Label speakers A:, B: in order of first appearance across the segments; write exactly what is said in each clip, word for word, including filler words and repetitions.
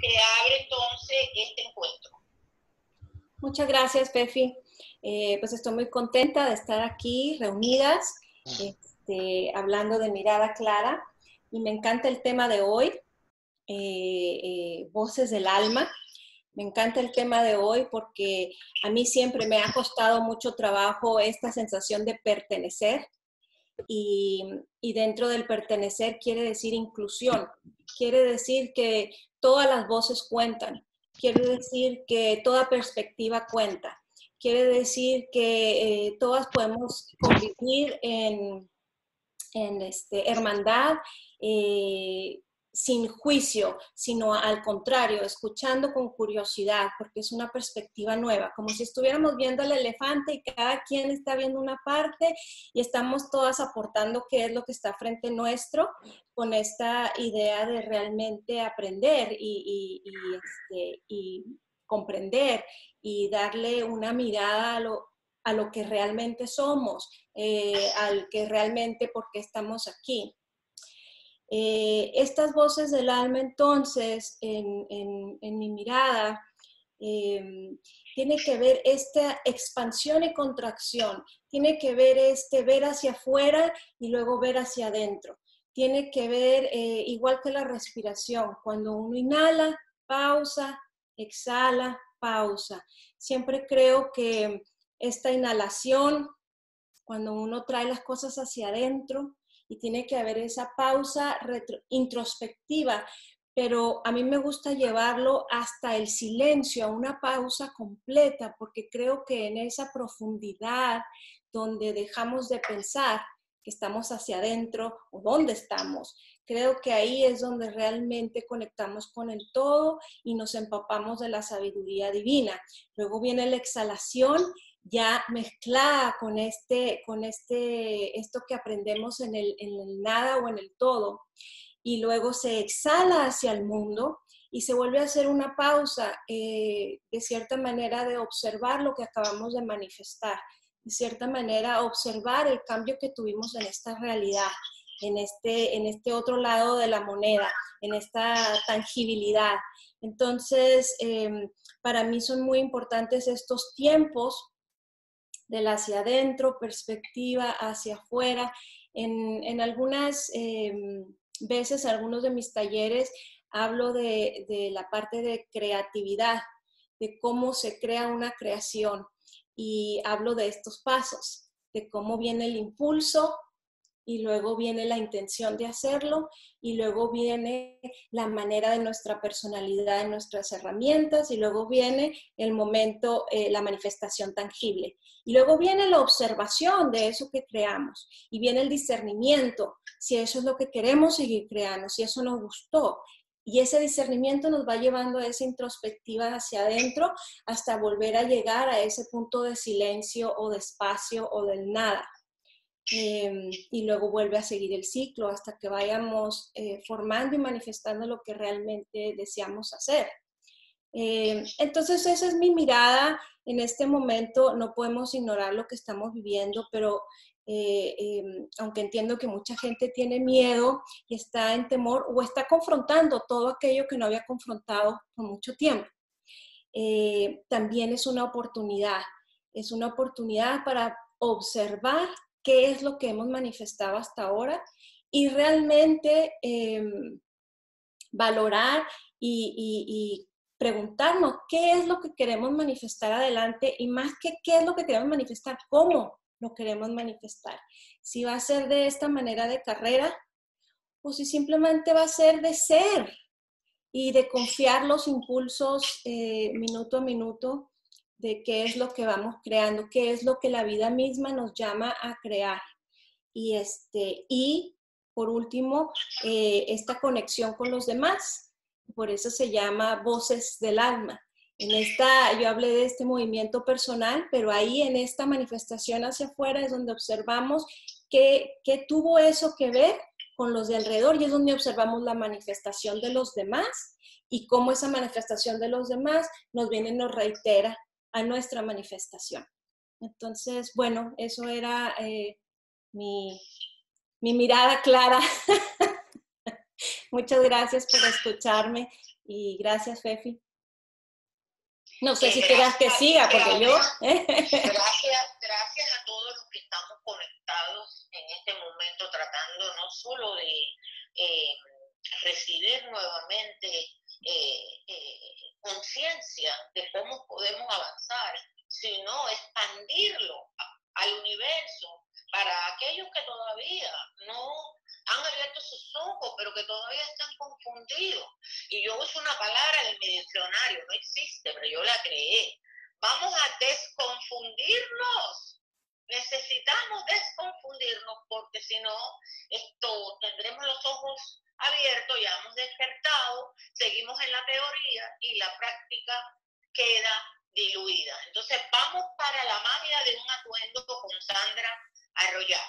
A: que abre entonces este encuentro.
B: Muchas gracias, Pefi. Eh, pues estoy muy contenta de estar aquí reunidas, este, hablando de mirada clara, y me encanta el tema de hoy, eh, eh, voces del alma. Me encanta el tema de hoy porque a mí siempre me ha costado mucho trabajo esta sensación de pertenecer, y, y dentro del pertenecer quiere decir inclusión, quiere decir que todas las voces cuentan, quiere decir que toda perspectiva cuenta, quiere decir que eh, todas podemos convivir en, en este, hermandad, eh, sin juicio, sino al contrario, escuchando con curiosidad, porque es una perspectiva nueva, como si estuviéramos viendo el elefante y cada quien está viendo una parte y estamos todas aportando qué es lo que está frente nuestro, con esta idea de realmente aprender y, y, y, este, y comprender y darle una mirada a lo, a lo que realmente somos, eh, al que realmente por qué estamos aquí. Eh, estas voces del alma, entonces, en, en, en mi mirada, eh, tiene que ver esta expansión y contracción, tiene que ver este ver hacia afuera y luego ver hacia adentro, tiene que ver eh, igual que la respiración, cuando uno inhala, pausa, exhala, pausa. Siempre creo que esta inhalación, cuando uno trae las cosas hacia adentro, y tiene que haber esa pausa retro, introspectiva, pero a mí me gusta llevarlo hasta el silencio, a una pausa completa, porque creo que en esa profundidad donde dejamos de pensar que estamos hacia adentro o dónde estamos, creo que ahí es donde realmente conectamos con el todo y nos empapamos de la sabiduría divina. Luego viene la exhalación, ya mezclada con, este, con este, esto que aprendemos en el, en el nada o en el todo, y luego se exhala hacia el mundo y se vuelve a hacer una pausa, eh, de cierta manera, de observar lo que acabamos de manifestar, de cierta manera observar el cambio que tuvimos en esta realidad, en este, en este otro lado de la moneda, en esta tangibilidad. Entonces, eh, para mí son muy importantes estos tiempos del hacia adentro, perspectiva hacia afuera. En, en algunas eh, veces, algunos de mis talleres, hablo de, de la parte de creatividad, de cómo se crea una creación, y hablo de estos pasos, de cómo viene el impulso, y luego viene la intención de hacerlo, y luego viene la manera de nuestra personalidad, de nuestras herramientas, y luego viene el momento, eh, la manifestación tangible. Y luego viene la observación de eso que creamos, y viene el discernimiento, si eso es lo que queremos seguir creando, si eso nos gustó. Y ese discernimiento nos va llevando a esa introspectiva hacia adentro hasta volver a llegar a ese punto de silencio o de espacio o del nada. Eh, y luego vuelve a seguir el ciclo hasta que vayamos eh, formando y manifestando lo que realmente deseamos hacer. Eh, entonces esa es mi mirada en este momento. No podemos ignorar lo que estamos viviendo, pero eh, eh, aunque entiendo que mucha gente tiene miedo y está en temor o está confrontando todo aquello que no había confrontado por mucho tiempo, eh, también es una oportunidad, es una oportunidad para observar qué es lo que hemos manifestado hasta ahora y realmente eh, valorar y, y, y preguntarnos qué es lo que queremos manifestar adelante, y más que qué es lo que queremos manifestar, cómo lo queremos manifestar. Si va a ser de esta manera de carrera o si simplemente va a ser de ser y de confiar los impulsos eh, minuto a minuto de qué es lo que vamos creando, qué es lo que la vida misma nos llama a crear. Y, este, y por último, eh, esta conexión con los demás. Por eso se llama voces del alma. En esta, yo hablé de este movimiento personal, pero ahí en esta manifestación hacia afuera es donde observamos qué, qué tuvo eso que ver con los de alrededor, y es donde observamos la manifestación de los demás y cómo esa manifestación de los demás nos viene y nos reitera a nuestra manifestación. Entonces, bueno, eso era eh, mi, mi mirada clara. Muchas gracias por escucharme Y gracias, Fefi. No sé
A: Eh,
B: si quieras que
A: gracias,
B: siga, porque yo...
A: gracias, gracias a todos los que estamos conectados en este momento, tratando no solo de eh, recibir nuevamente eh, eh, conciencia de cómo podemos avanzar, sino expandirlo a, al universo para aquellos que todavía no han abierto sus ojos, pero que todavía están confundidos. Y yo uso una palabra de mi diccionario, no existe, pero yo la creé. Vamos a desconfundirnos. Necesitamos desconfundirnos porque si no, esto tendremos los ojos abiertos, ya hemos despertado, seguimos en la teoría y la práctica queda diluida. Entonces vamos para la magia de un atuendo con Sandra Arroyave.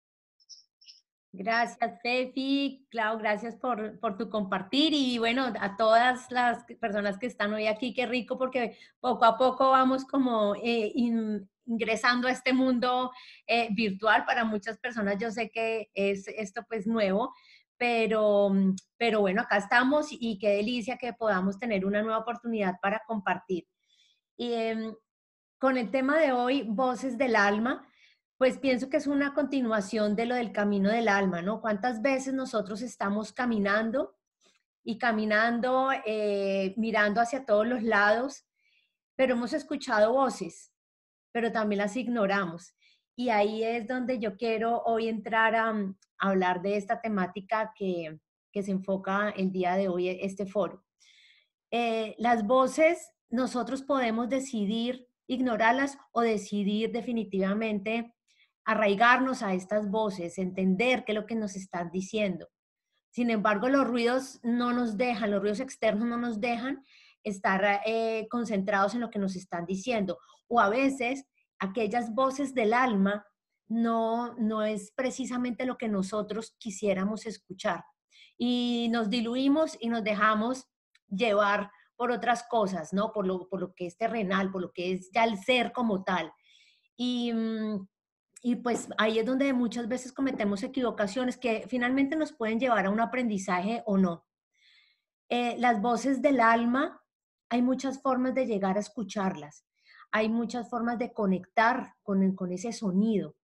C: Gracias, Fefi. Clau, gracias por, por tu compartir y bueno, a todas las personas que están hoy aquí, qué rico porque poco a poco vamos como eh, in, ingresando a este mundo eh, virtual. Para muchas personas yo sé que es esto pues nuevo, pero, pero bueno, acá estamos y qué delicia que podamos tener una nueva oportunidad para compartir. Y eh, con el tema de hoy, Voces del Alma, pues pienso que es una continuación de lo del camino del alma, ¿no? ¿Cuántas veces nosotros estamos caminando y caminando, eh, mirando hacia todos los lados, pero hemos escuchado voces, pero también las ignoramos? Y ahí es donde yo quiero hoy entrar a, a hablar de esta temática que, que se enfoca el día de hoy, este foro. Eh, las voces, nosotros podemos decidir ignorarlas o decidir definitivamente arraigarnos a estas voces, entender qué es lo que nos están diciendo. Sin embargo, los ruidos no nos dejan, los ruidos externos no nos dejan estar eh, concentrados en lo que nos están diciendo. O a veces, aquellas voces del alma no, no es precisamente lo que nosotros quisiéramos escuchar. Y nos diluimos y nos dejamos llevar por otras cosas, ¿no? Por lo, por lo que es terrenal, por lo que es ya el ser como tal. Y... Mmm, Y pues ahí es donde muchas veces cometemos equivocaciones que finalmente nos pueden llevar a un aprendizaje o no. Eh, las voces del alma, hay muchas formas de llegar a escucharlas. Hay muchas formas de conectar con, con ese sonido.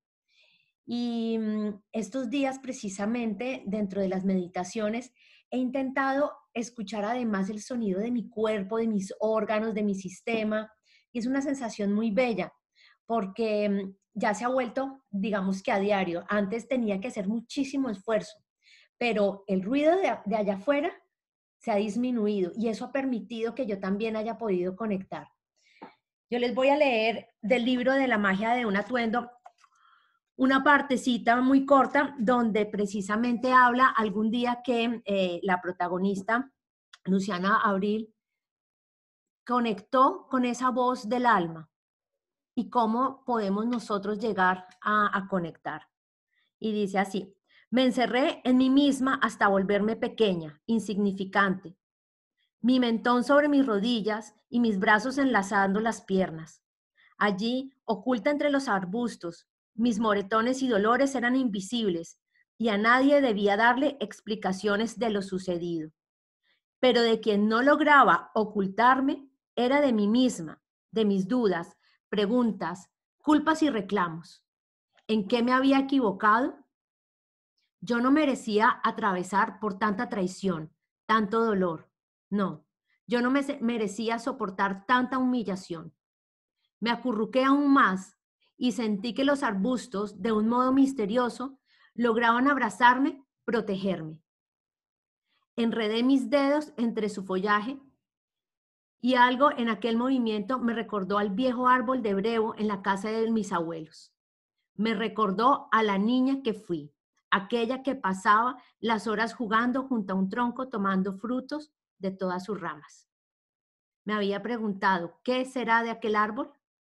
C: Y mmm, estos días precisamente dentro de las meditaciones he intentado escuchar además el sonido de mi cuerpo, de mis órganos, de mi sistema. Y es una sensación muy bella porque mmm, ya se ha vuelto, digamos que a diario. Antes tenía que hacer muchísimo esfuerzo, pero el ruido de, de allá afuera se ha disminuido y eso ha permitido que yo también haya podido conectar. Yo les voy a leer del libro de la magia de un atuendo una partecita muy corta donde precisamente habla algún día que eh, la protagonista, Luciana Abril, conectó con esa voz del alma y cómo podemos nosotros llegar a, a conectar. Y dice así: me encerré en mí misma hasta volverme pequeña, insignificante. Mi mentón sobre mis rodillas y mis brazos enlazando las piernas. Allí, oculta entre los arbustos, mis moretones y dolores eran invisibles y a nadie debía darle explicaciones de lo sucedido. Pero de quien no lograba ocultarme era de mí misma, de mis dudas, preguntas, culpas y reclamos. ¿En qué me había equivocado? Yo no merecía atravesar por tanta traición, tanto dolor. No, yo no me merecía soportar tanta humillación. Me acurruqué aún más y sentí que los arbustos, de un modo misterioso, lograban abrazarme, protegerme. Enredé mis dedos entre su follaje y algo en aquel movimiento me recordó al viejo árbol de brevo en la casa de mis abuelos. Me recordó a la niña que fui, aquella que pasaba las horas jugando junto a un tronco tomando frutos de todas sus ramas. Me había preguntado, ¿qué será de aquel árbol?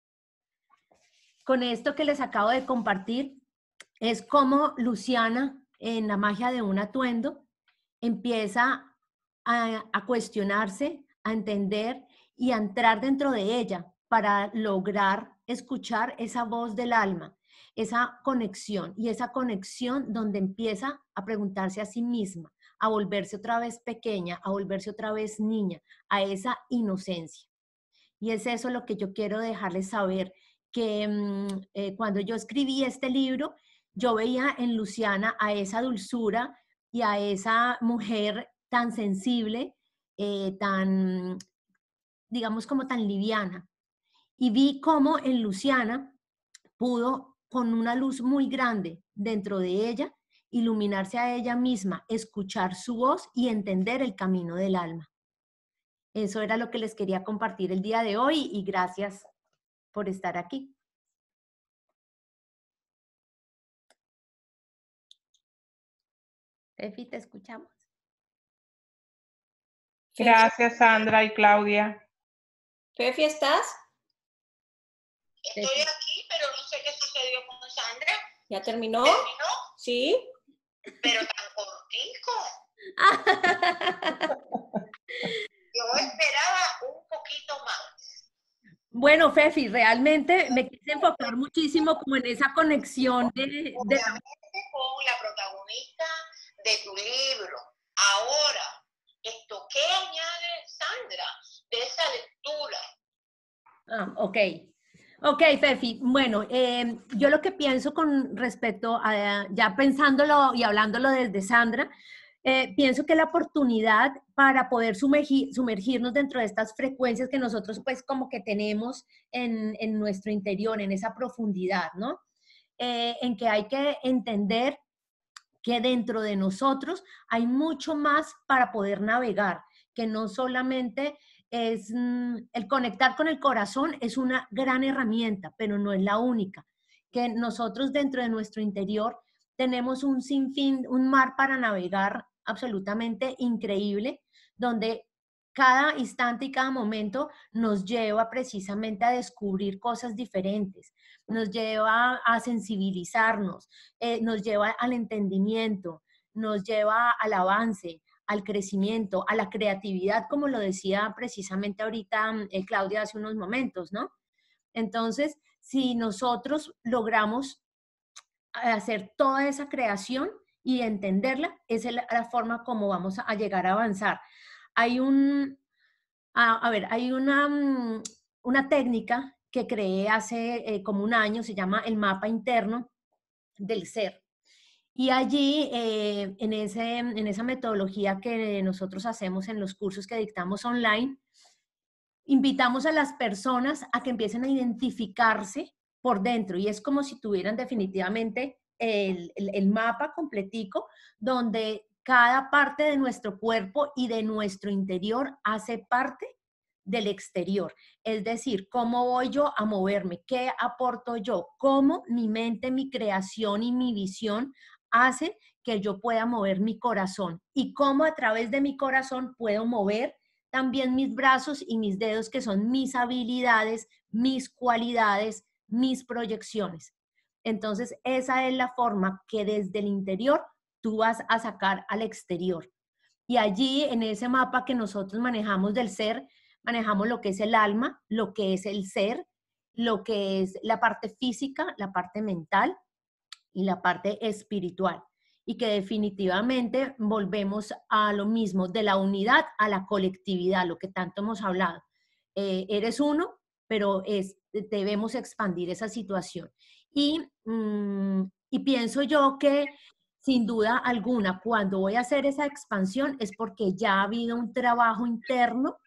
C: Con esto que les acabo de compartir, es como Luciana, en la magia de un atuendo, empieza a, a cuestionarse, a entender y a entrar dentro de ella para lograr escuchar esa voz del alma, esa conexión y esa conexión donde empieza a preguntarse a sí misma, a volverse otra vez pequeña, a volverse otra vez niña, a esa inocencia. Y es eso lo que yo quiero dejarles saber, que mmm, eh, cuando yo escribí este libro, yo veía en Luciana a esa dulzura y a esa mujer tan sensible, eh, tan, digamos, como tan liviana. Y vi cómo en Luciana pudo, con una luz muy grande dentro de ella, iluminarse a ella misma, escuchar su voz y entender el camino del alma. Eso era lo que les quería compartir el día de hoy y gracias por estar aquí. Efi, te escuchamos.
D: Gracias, Sandra y Claudia.
B: Fefi, ¿estás?
A: Estoy aquí, pero no sé qué sucedió con Sandra.
B: ¿Ya terminó?
A: ¿Terminó?
B: Sí.
A: Pero tan cortico. Yo esperaba un poquito más.
C: Bueno, Fefi, realmente me quise enfocar muchísimo como en esa conexión de, de...
A: Obviamente con la protagonista de tu libro. Ahora, esto, ¿qué añade Sandra de esa lectura?
C: Ah, ok. Ok, Fefi. Bueno, eh, yo lo que pienso con respecto a, ya pensándolo y hablándolo desde Sandra, eh, pienso que la oportunidad para poder sumergir, sumergirnos dentro de estas frecuencias que nosotros pues como que tenemos en, en nuestro interior, en esa profundidad, ¿no? Eh, en que hay que entender que dentro de nosotros hay mucho más para poder navegar, que no solamente es mm, el conectar con el corazón es una gran herramienta, pero no es la única, que nosotros dentro de nuestro interior tenemos un sinfín, un mar para navegar absolutamente increíble, donde cada instante y cada momento nos lleva precisamente a descubrir cosas diferentes, nos lleva a sensibilizarnos, eh, nos lleva al entendimiento, nos lleva al avance, al crecimiento, a la creatividad, como lo decía precisamente ahorita eh, Claudia hace unos momentos, ¿no? Entonces, si nosotros logramos hacer toda esa creación y entenderla, esa es la, la forma como vamos a llegar a avanzar. Hay un, a, a ver, hay una, una técnica que creé hace eh, como un año, se llama el mapa interno del ser. Y allí, eh, en, ese, en esa metodología que nosotros hacemos en los cursos que dictamos online, invitamos a las personas a que empiecen a identificarse por dentro. Y es como si tuvieran definitivamente el, el, el mapa completico, donde cada parte de nuestro cuerpo y de nuestro interior hace parte del exterior. Es decir, ¿cómo voy yo a moverme? ¿Qué aporto yo? ¿Cómo mi mente, mi creación y mi visión hace que yo pueda mover mi corazón? ¿Y cómo a través de mi corazón puedo mover también mis brazos y mis dedos, que son mis habilidades, mis cualidades, mis proyecciones? Entonces, esa es la forma que desde el interior tú vas a sacar al exterior. Y allí, en ese mapa que nosotros manejamos del ser, manejamos lo que es el alma, lo que es el ser, lo que es la parte física, la parte mental y la parte espiritual. Y que definitivamente volvemos a lo mismo, de la unidad a la colectividad, lo que tanto hemos hablado. Eh, eres uno, pero es, debemos expandir esa situación. Y, mmm, y pienso yo que sin duda alguna, cuando voy a hacer esa expansión es porque ya ha habido un trabajo interno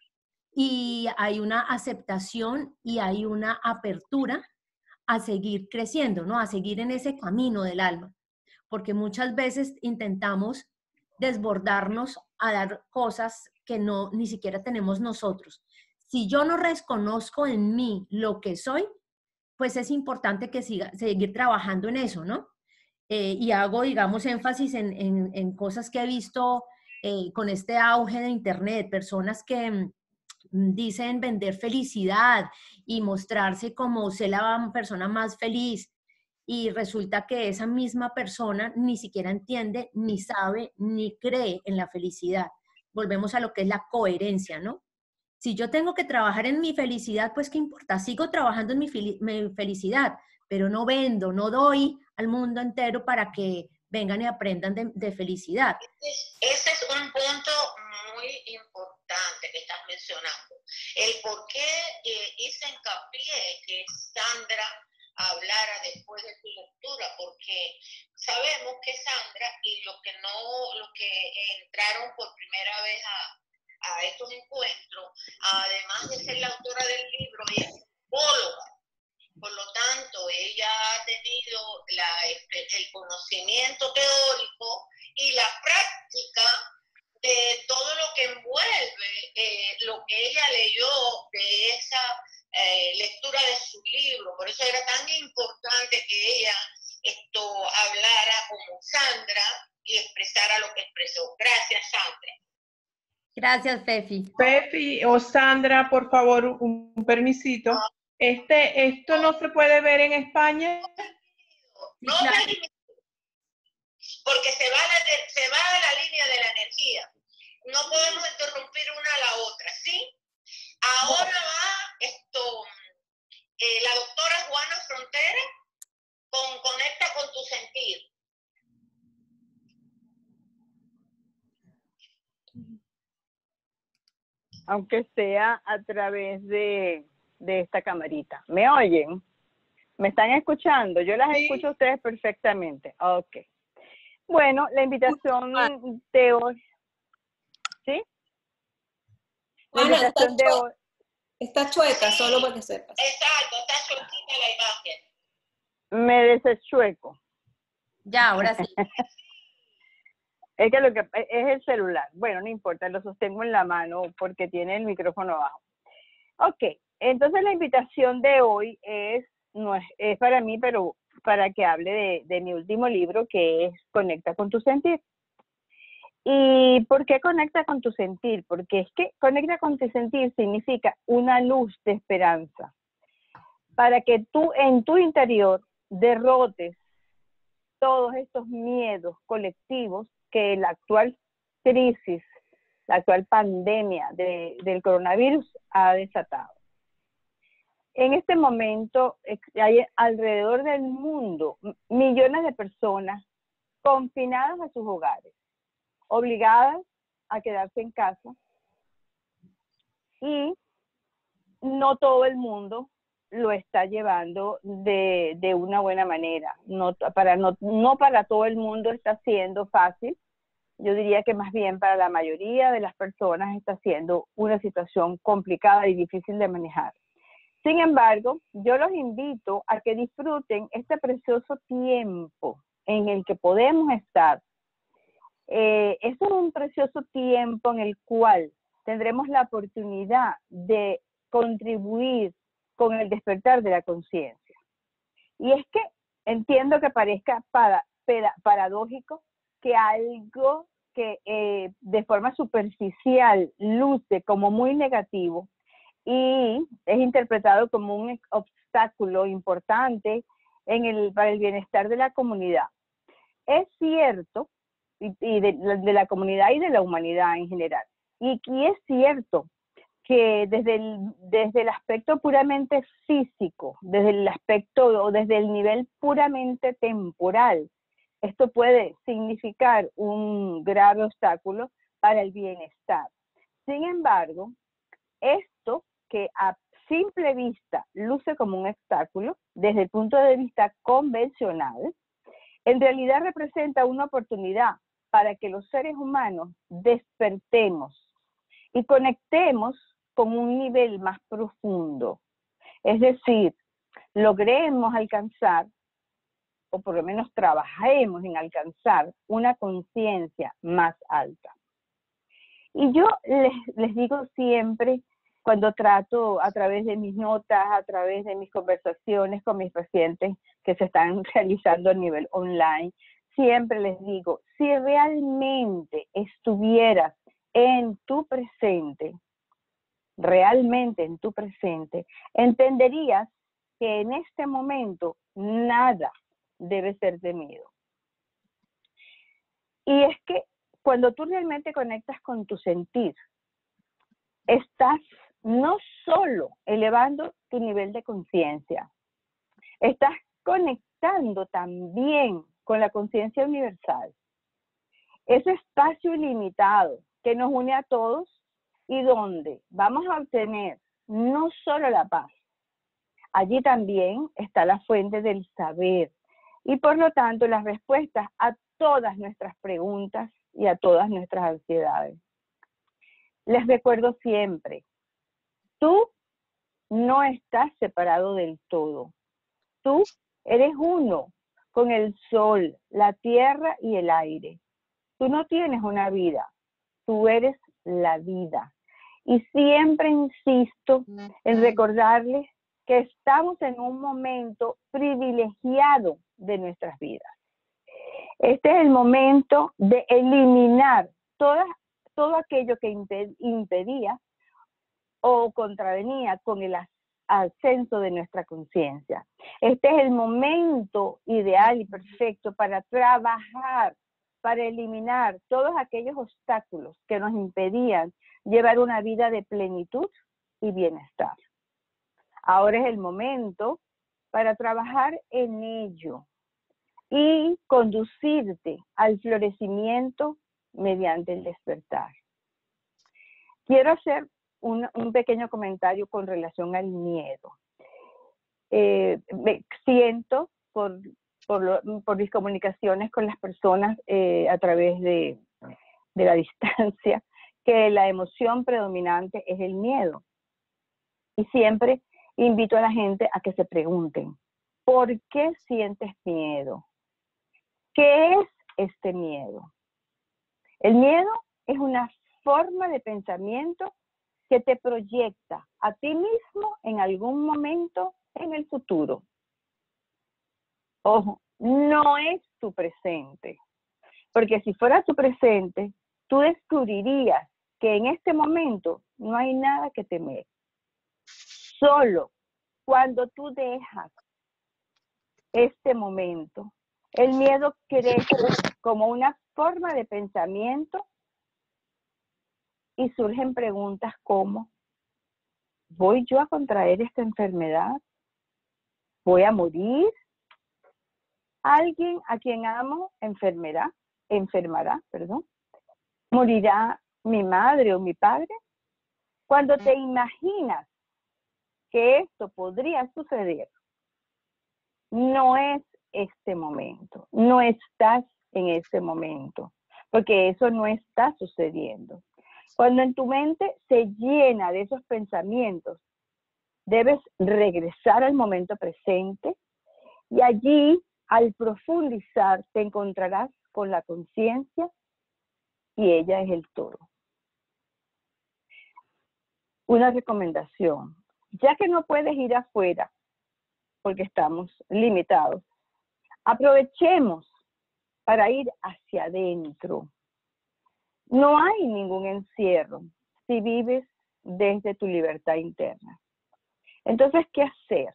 C: y hay una aceptación y hay una apertura a seguir creciendo, ¿no? A seguir en ese camino del alma. Porque muchas veces intentamos desbordarnos a dar cosas que no, ni siquiera tenemos nosotros. Si yo no reconozco en mí lo que soy, pues es importante que siga, seguir trabajando en eso, ¿no? Eh, y hago, digamos, énfasis en, en, en cosas que he visto eh, con este auge de Internet, personas que mm, dicen vender felicidad y mostrarse como ser la persona más feliz, y resulta que esa misma persona ni siquiera entiende, ni sabe, ni cree en la felicidad. Volvemos a lo que es la coherencia, ¿no? Si yo tengo que trabajar en mi felicidad, pues ¿qué importa? Sigo trabajando en mi, mi felicidad, pero no vendo, no doy al mundo entero para que vengan y aprendan de, de felicidad.
A: Ese es un punto muy importante que estás mencionando. El por qué eh, hice hincapié que Sandra hablara después de su lectura, porque sabemos que Sandra y los que no, los que entraron por primera vez a, a estos encuentros, además de ser la autora del libro, ella es psicóloga. Por lo tanto, ella ha tenido la, el conocimiento teórico y la práctica de todo lo que envuelve eh, lo que ella leyó de esa eh, lectura de su libro. Por eso era tan importante que ella esto hablara como Sandra y expresara lo que expresó. Gracias, Sandra.
C: Gracias, Fefi.
D: Fefi o Sandra, por favor, un, un permisito. Este, ¿Esto no se puede ver en España?
A: No, claro. Porque se va, la, se va a la línea de la energía. No podemos interrumpir una a la otra, ¿sí? Ahora va esto, eh, la doctora Juana Frontera con Conecta con tu sentir.
E: Aunque sea a través de, de esta camarita. ¿Me oyen? ¿Me están escuchando? Yo las
D: Sí.
E: escucho a ustedes perfectamente. Ok. Bueno, la invitación de hoy. ¿Sí? La
B: Juana,
E: invitación
B: está,
E: de hoy.
B: está chueca,
A: Sí,
B: solo para que sepas.
A: Exacto, está chuequita la imagen.
E: Me desechueco.
C: Ya, ahora sí.
E: Es que lo que es el celular. Bueno, no importa, lo sostengo en la mano porque tiene el micrófono abajo. Ok, entonces la invitación de hoy es, no es, es para mí, pero para que hable de, de mi último libro, que es Conecta con tu sentir. ¿Y por qué conecta con tu sentir? Porque es que conecta con tu sentir significa una luz de esperanza para que tú en tu interior derrotes todos estos miedos colectivos que la actual crisis, la actual pandemia de, del coronavirus ha desatado. En este momento hay alrededor del mundo millones de personas confinadas a sus hogares, obligadas a quedarse en casa, y no todo el mundo lo está llevando de, de una buena manera. No para, no, no para todo el mundo está siendo fácil. Yo diría que más bien para la mayoría de las personas está siendo una situación complicada y difícil de manejar. Sin embargo, yo los invito a que disfruten este precioso tiempo en el que podemos estar. Eh, es un precioso tiempo en el cual tendremos la oportunidad de contribuir con el despertar de la conciencia. Y es que entiendo que parezca para, para, paradójico que algo que eh, de forma superficial luce como muy negativo y es interpretado como un obstáculo importante en el, para el bienestar de la comunidad. Es cierto, y, y de, de la comunidad y de la humanidad en general, y, y es cierto que desde el, desde el aspecto puramente físico, desde el aspecto o desde el nivel puramente temporal, esto puede significar un grave obstáculo para el bienestar. Sin embargo, esto que a simple vista luce como un obstáculo, desde el punto de vista convencional, en realidad representa una oportunidad para que los seres humanos despertemos y conectemos con un nivel más profundo. Es decir, logremos alcanzar, o por lo menos trabajemos en alcanzar, una conciencia más alta. Y yo les, les digo siempre, cuando trato a través de mis notas, a través de mis conversaciones con mis pacientes que se están realizando a nivel online, siempre les digo, si realmente estuvieras en tu presente, realmente en tu presente, entenderías que en este momento nada debe ser temido. Y es que cuando tú realmente conectas con tu sentir, estás no solo elevando tu nivel de conciencia, estás conectando también con la conciencia universal. Ese espacio ilimitado que nos une a todos y donde vamos a obtener no solo la paz, allí también está la fuente del saber y por lo tanto las respuestas a todas nuestras preguntas y a todas nuestras ansiedades. Les recuerdo siempre, tú no estás separado del todo. Tú eres uno con el sol, la tierra y el aire. Tú no tienes una vida, tú eres la vida. Y siempre insisto en recordarles que estamos en un momento privilegiado de nuestras vidas. Este es el momento de eliminar toda, todo aquello que impedía o contravenía con el ascenso de nuestra conciencia. Este es el momento ideal y perfecto para trabajar, para eliminar todos aquellos obstáculos que nos impedían llevar una vida de plenitud y bienestar. Ahora es el momento para trabajar en ello y conducirte al florecimiento mediante el despertar. Quiero hacer un, un pequeño comentario con relación al miedo. Eh, me siento por, por, lo, por mis comunicaciones con las personas eh, a través de, de la distancia, que la emoción predominante es el miedo. Y siempre invito a la gente a que se pregunten, ¿por qué sientes miedo? ¿Qué es este miedo? El miedo es una forma de pensamiento que te proyecta a ti mismo en algún momento en el futuro. Ojo, no es tu presente, porque si fuera tu presente, tú descubrirías que en este momento no hay nada que temer. Solo cuando tú dejas este momento, el miedo crece como una forma de pensamiento y surgen preguntas como, ¿voy yo a contraer esta enfermedad? ¿Voy a morir? ¿Alguien a quien amo enfermará? ¿Enfermará, perdón? ¿Morirá mi madre o mi padre? Cuando te imaginas que esto podría suceder, no es este momento, no estás en este momento, porque eso no está sucediendo. Cuando en tu mente se llena de esos pensamientos, debes regresar al momento presente y allí, al profundizar, te encontrarás con la conciencia y ella es el todo. Una recomendación, ya que no puedes ir afuera porque estamos limitados, aprovechemos para ir hacia adentro. No hay ningún encierro si vives desde tu libertad interna. Entonces, ¿qué hacer?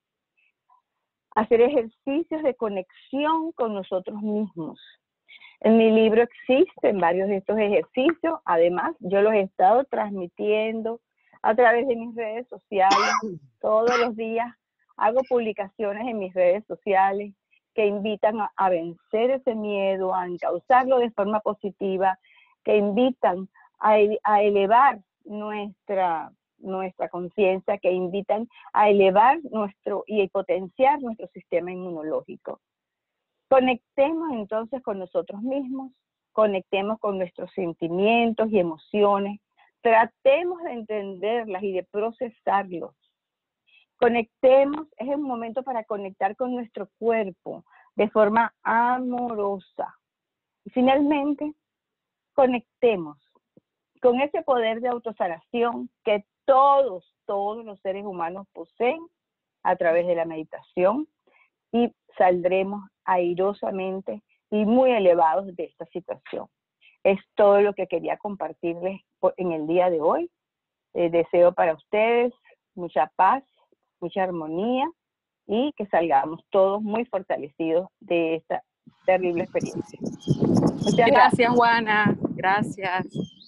E: Hacer ejercicios de conexión con nosotros mismos. En mi libro existen varios de estos ejercicios. Además, yo los he estado transmitiendo a través de mis redes sociales. Todos los días hago publicaciones en mis redes sociales que invitan a, a vencer ese miedo, a encauzarlo de forma positiva, que invitan a, a elevar nuestra, nuestra conciencia, que invitan a elevar nuestro y potenciar nuestro sistema inmunológico. Conectemos entonces con nosotros mismos, conectemos con nuestros sentimientos y emociones, tratemos de entenderlas y de procesarlos. Conectemos, es un momento para conectar con nuestro cuerpo de forma amorosa. Y finalmente, conectemos con ese poder de autosanación que todos, todos los seres humanos poseen a través de la meditación y saldremos airosamente y muy elevados de esta situación. Es todo lo que quería compartirles en el día de hoy. Eh, deseo para ustedes mucha paz, mucha armonía y que salgamos todos muy fortalecidos de esta terrible experiencia. Muchas gracias,
F: gracias Juana. Gracias.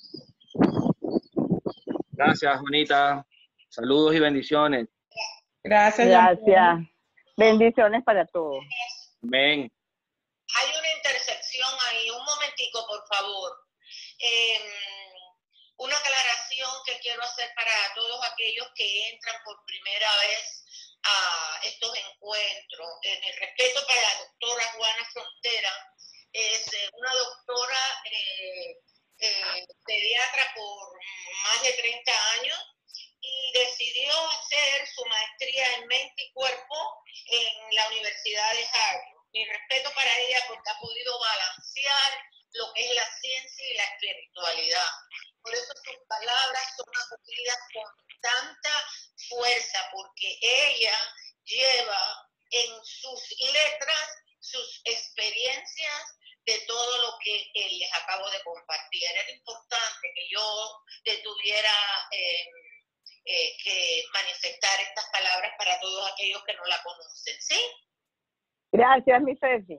G: Gracias, Juanita. Saludos y bendiciones.
D: Gracias.
E: Gracias. Bendiciones para todos.
G: Amén.
A: hay una intersección ahí. Un momentico, por favor. Eh, una aclaración que quiero hacer para todos aquellos que entran por primera vez a estos encuentros. En el respeto para la doctora Juana Frontera, es eh, una doctora eh, eh, pediatra por más de treinta años y decidió hacer su maestría en mente y cuerpo en la Universidad de Harvard. Mi respeto para ella porque ha podido balancear lo que es la ciencia y la espiritualidad. Por eso sus palabras son acogidas con tanta fuerza, porque ella lleva en sus letras sus experiencias de todo lo que eh, les acabo de compartir. Era importante que yo detuviera eh, eh, que manifestar estas palabras para todos aquellos que no la conocen, ¿sí?
E: Gracias, mi Ceci.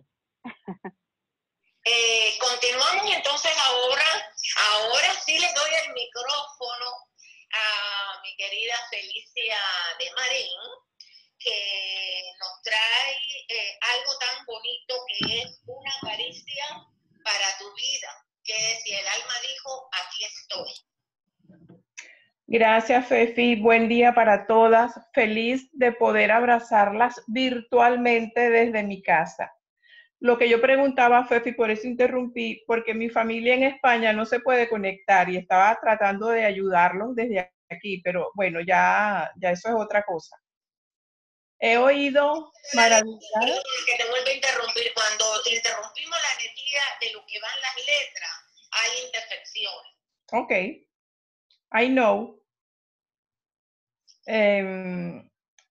A: Eh, continuamos entonces ahora, ahora sí le doy el micrófono a mi querida Felicia de Marín, que nos trae eh, algo tan bonito que es una caricia para tu vida, que si el alma dijo, aquí estoy.
D: Gracias, Fefi. Buen día para todas. Feliz de poder abrazarlas virtualmente desde mi casa. Lo que yo preguntaba, Fefi, por eso interrumpí, porque mi familia en España no se puede conectar y estaba tratando de ayudarlos desde aquí, pero bueno, ya, ya eso es otra cosa. He oído maravillas.
A: Que te vuelvo a interrumpir. Cuando interrumpimos la energía de lo que van las letras, hay imperfecciones.
D: Ok. I know. Eh,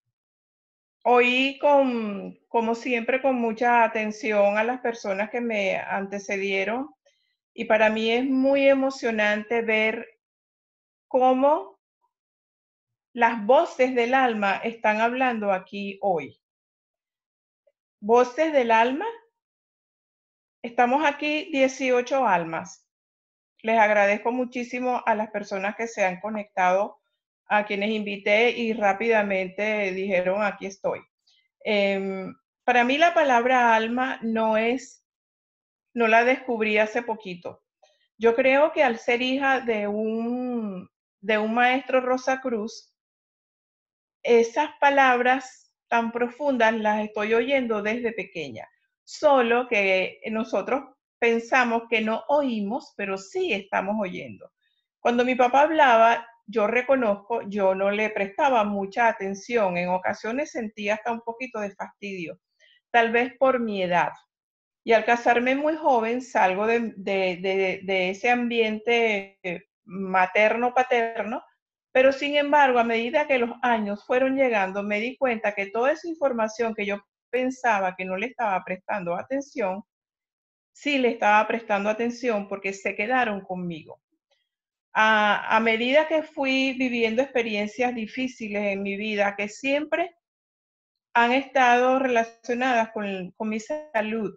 D: oí con, como siempre, con mucha atención a las personas que me antecedieron y para mí es muy emocionante ver cómo las voces del alma están hablando aquí hoy. Voces del alma. Estamos aquí dieciocho almas. Les agradezco muchísimo a las personas que se han conectado, a quienes invité y rápidamente dijeron aquí estoy. Eh, para mí la palabra alma no es, no la descubrí hace poquito. Yo creo que al ser hija de un, de un maestro Rosacruz, esas palabras tan profundas las estoy oyendo desde pequeña. Solo que nosotros pensamos que no oímos, pero sí estamos oyendo. Cuando mi papá hablaba, yo reconozco, yo no le prestaba mucha atención. En ocasiones sentía hasta un poquito de fastidio, tal vez por mi edad. Y al casarme muy joven, salgo de, de, de, de ese ambiente materno-paterno, pero sin embargo, a medida que los años fueron llegando, me di cuenta que toda esa información que yo pensaba que no le estaba prestando atención, sí le estaba prestando atención porque se quedaron conmigo. A, a medida que fui viviendo experiencias difíciles en mi vida, que siempre han estado relacionadas con, con mi salud,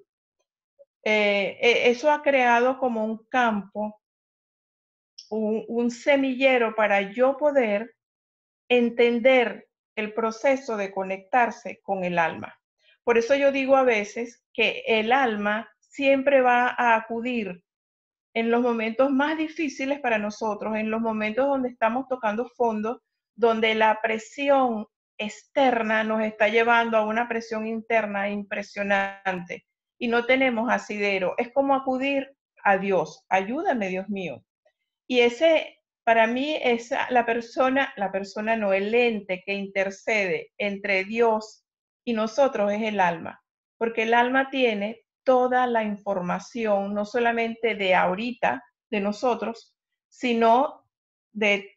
D: eh, eso ha creado como un campo, un, un semillero para yo poder entender el proceso de conectarse con el alma. Por eso yo digo a veces que el alma siempre va a acudir en los momentos más difíciles para nosotros, en los momentos donde estamos tocando fondo, donde la presión externa nos está llevando a una presión interna impresionante y no tenemos asidero. Es como acudir a Dios. Ayúdame, Dios mío. Y ese, para mí, es la persona, la persona no, el ente que intercede entre Dios y nosotros es el alma, porque el alma tiene toda la información, no solamente de ahorita, de nosotros, sino de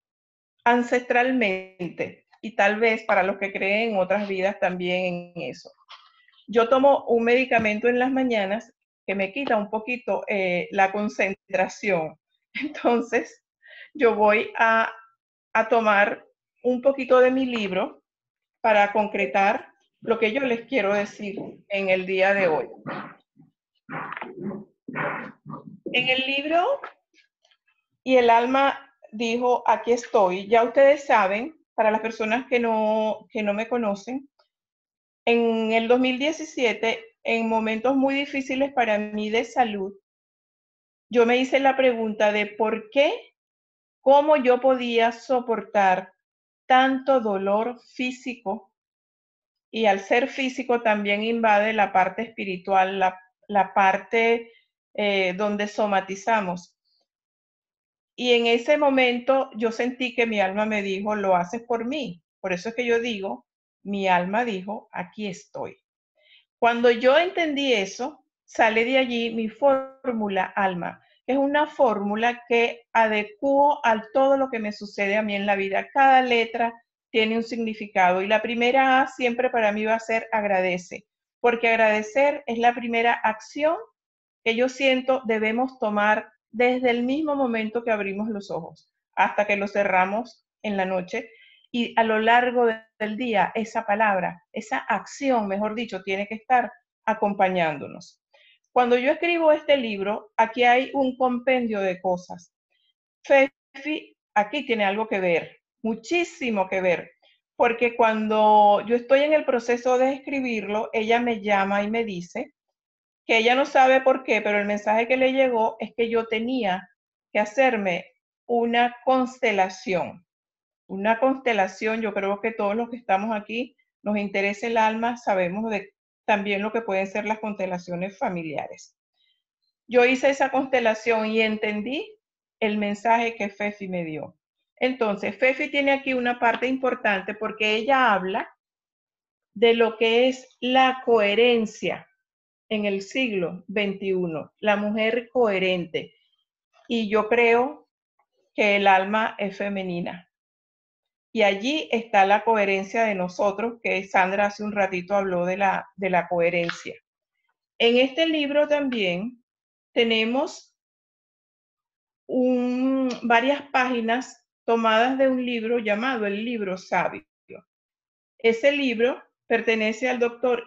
D: ancestralmente, y tal vez para los que creen en otras vidas también en eso. Yo tomo un medicamento en las mañanas que me quita un poquito eh, la concentración. Entonces, yo voy a, a tomar un poquito de mi libro para concretar lo que yo les quiero decir en el día de hoy. En el libro, y el alma dijo, aquí estoy. Ya ustedes saben, para las personas que no, que no me conocen, en el dos mil diecisiete en momentos muy difíciles para mí de salud, yo me hice la pregunta de por qué, cómo yo podía soportar tanto dolor físico, y al ser físico también invade la parte espiritual, la, la parte eh, donde somatizamos. Y en ese momento yo sentí que mi alma me dijo, lo haces por mí. Por eso es que yo digo, mi alma dijo, aquí estoy. Cuando yo entendí eso, sale de allí mi fórmula alma, que es una fórmula que adecuo a todo lo que me sucede a mí en la vida. Cada letra tiene un significado y la primera A siempre para mí va a ser agradece, porque agradecer es la primera acción que yo siento debemos tomar desde el mismo momento que abrimos los ojos hasta que los cerramos en la noche. Y a lo largo del día, esa palabra, esa acción, mejor dicho, tiene que estar acompañándonos. Cuando yo escribo este libro, aquí hay un compendio de cosas. Fefi aquí tiene algo que ver, muchísimo que ver, porque cuando yo estoy en el proceso de escribirlo, ella me llama y me dice que ella no sabe por qué, pero el mensaje que le llegó es que yo tenía que hacerme una constelación. Una constelación, yo creo que todos los que estamos aquí nos interesa el alma, sabemos de también lo que pueden ser las constelaciones familiares. Yo hice esa constelación y entendí el mensaje que Fefi me dio. Entonces, Fefi tiene aquí una parte importante porque ella habla de lo que es la coherencia en el siglo veintiuno, la mujer coherente. Y yo creo que el alma es femenina. Y allí está la coherencia de nosotros, que Sandra hace un ratito habló de la, de la coherencia. En este libro también tenemos un, varias páginas tomadas de un libro llamado El Libro Sabio. Ese libro pertenece al doctor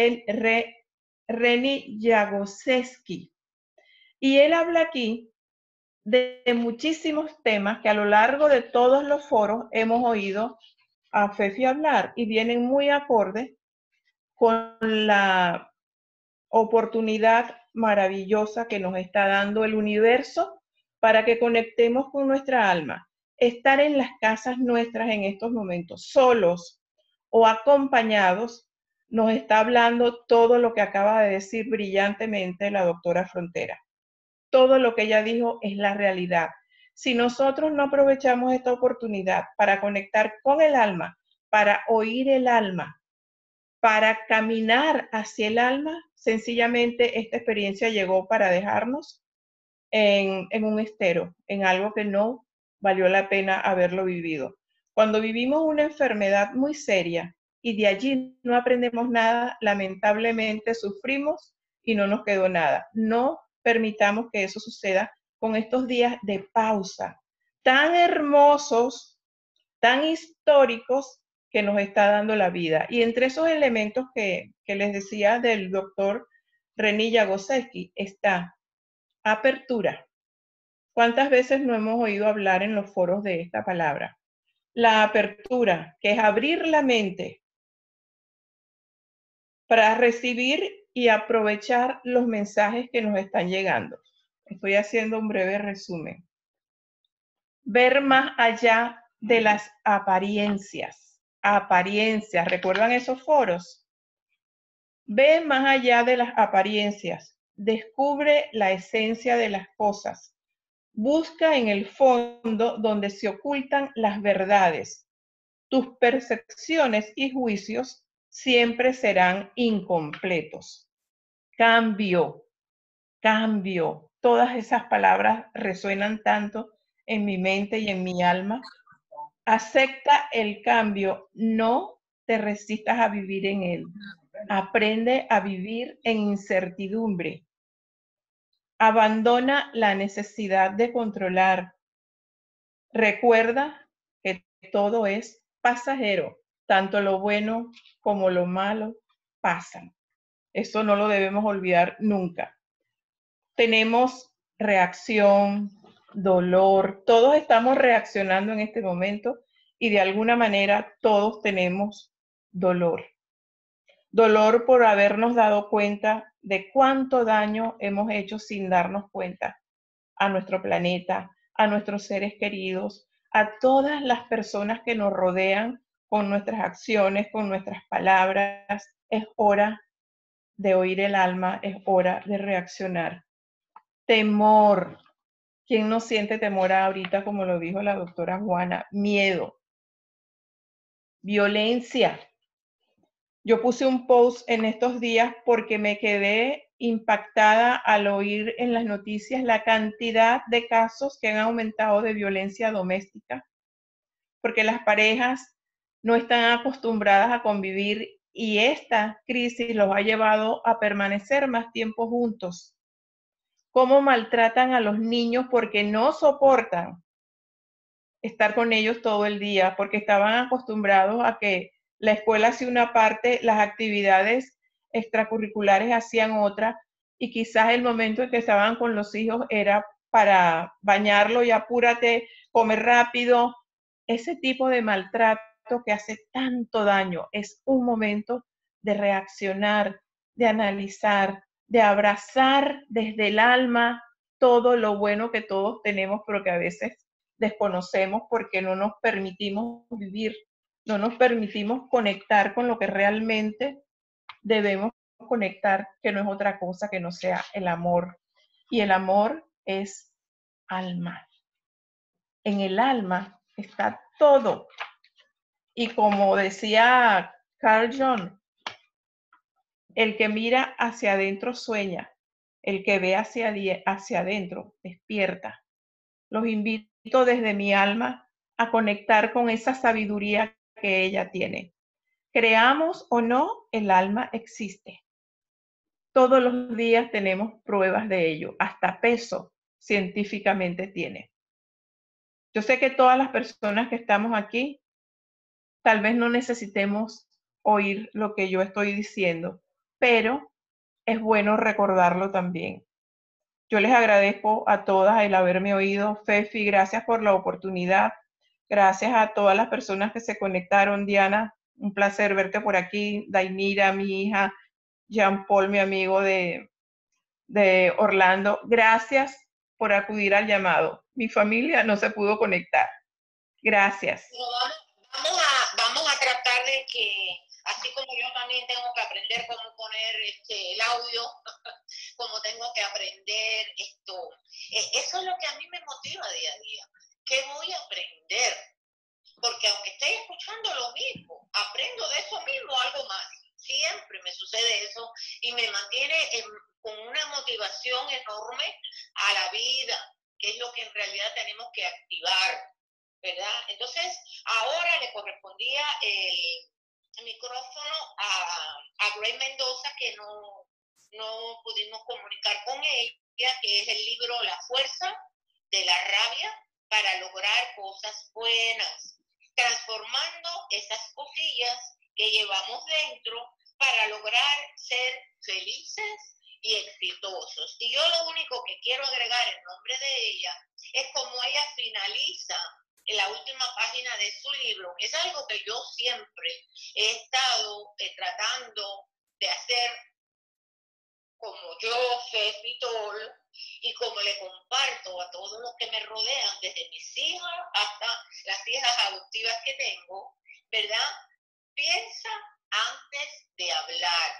D: Reni Jagoszewski. Y él habla aquí de, de muchísimos temas que a lo largo de todos los foros hemos oído a Fefi hablar y vienen muy acorde con la oportunidad maravillosa que nos está dando el universo para que conectemos con nuestra alma. Estar en las casas nuestras en estos momentos, solos o acompañados, nos está hablando todo lo que acaba de decir brillantemente la doctora Frontera. Todo lo que ella dijo es la realidad. Si nosotros no aprovechamos esta oportunidad para conectar con el alma, para oír el alma, para caminar hacia el alma, sencillamente esta experiencia llegó para dejarnos en, en un estero, en algo que no valió la pena haberlo vivido. Cuando vivimos una enfermedad muy seria y de allí no aprendemos nada, lamentablemente sufrimos y no nos quedó nada. No permitamos que eso suceda con estos días de pausa, tan hermosos, tan históricos que nos está dando la vida. Y entre esos elementos que, que les decía del doctor Reni Jagoszewski está apertura. ¿Cuántas veces no hemos oído hablar en los foros de esta palabra? La apertura, que es abrir la mente para recibir y aprovechar los mensajes que nos están llegando. Estoy haciendo un breve resumen. Ver más allá de las apariencias. Apariencias, ¿recuerdan esos foros? Ve más allá de las apariencias. Descubre la esencia de las cosas. Busca en el fondo donde se ocultan las verdades. Tus percepciones y juicios siempre serán incompletos. Cambio, cambio. Todas esas palabras resuenan tanto en mi mente y en mi alma. Acepta el cambio, no te resistas a vivir en él. Aprende a vivir en incertidumbre. Abandona la necesidad de controlar. Recuerda que todo es pasajero, tanto lo bueno como lo malo pasan. Eso no lo debemos olvidar nunca. Tenemos reacción, dolor, todos estamos reaccionando en este momento y de alguna manera todos tenemos dolor. dolor por habernos dado cuenta de cuánto daño hemos hecho sin darnos cuenta a nuestro planeta, a nuestros seres queridos, a todas las personas que nos rodean con nuestras acciones, con nuestras palabras. Es hora de oír el alma, es hora de reaccionar. Temor. ¿Quién no siente temor ahorita, como lo dijo la doctora Juana? Miedo. Violencia. Yo puse un post en estos días porque me quedé impactada al oír en las noticias la cantidad de casos que han aumentado de violencia doméstica, porque las parejas no están acostumbradas a convivir y esta crisis los ha llevado a permanecer más tiempo juntos. Cómo maltratan a los niños porque no soportan estar con ellos todo el día, porque estaban acostumbrados a que la escuela hacía una parte, las actividades extracurriculares hacían otra, y quizás el momento en que estaban con los hijos era para bañarlo y apúrate, comer rápido. Ese tipo de maltrato que hace tanto daño es un momento de reaccionar, de analizar, de abrazar desde el alma todo lo bueno que todos tenemos, pero que a veces desconocemos porque no nos permitimos vivir, no nos permitimos conectar con lo que realmente debemos conectar, que no es otra cosa que no sea el amor. Y el amor es alma. En el alma está todo. Y como decía Carl Jung, el que mira hacia adentro sueña, el que ve hacia, hacia adentro despierta. Los invito desde mi alma a conectar con esa sabiduría que ella tiene. Creamos o no, el alma existe. Todos los días tenemos pruebas de ello, hasta peso científicamente tiene. Yo sé que todas las personas que estamos aquí, tal vez no necesitemos oír lo que yo estoy diciendo, pero es bueno recordarlo también. Yo les agradezco a todas el haberme oído. Fefi, gracias por la oportunidad. Gracias a todas las personas que se conectaron. Diana, un placer verte por aquí. Dainira, mi hija. Jean Paul, mi amigo de, de Orlando. Gracias por acudir al llamado. Mi familia no se pudo conectar. Gracias.
A: No, vamos, vamos, a, vamos a tratar de que, así como yo también tengo que aprender cómo poner este, el audio, como tengo que aprender esto, eh, eso es lo que a mí me motiva día a día. ¿Qué voy a aprender? Porque aunque esté escuchando lo mismo, aprendo de eso mismo algo más. Siempre me sucede eso y me mantiene en, con una motivación enorme a la vida, que es lo que en realidad tenemos que activar, ¿verdad? Entonces, ahora le correspondía el micrófono a, a Grace Mendoza, que no, no pudimos comunicar con ella, que es el libro La fuerza de la rabia para lograr cosas buenas, transformando esas cosillas que llevamos dentro para lograr ser felices y exitosos. Y yo lo único que quiero agregar en nombre de ella es como ella finaliza en la última página de su libro. Es algo que yo siempre he estado eh, tratando de hacer, como yo, Fefi Tol, y como le comparto a todos los que me rodean, desde mis hijas hasta las hijas adoptivas que tengo, ¿verdad? Piensa antes de hablar.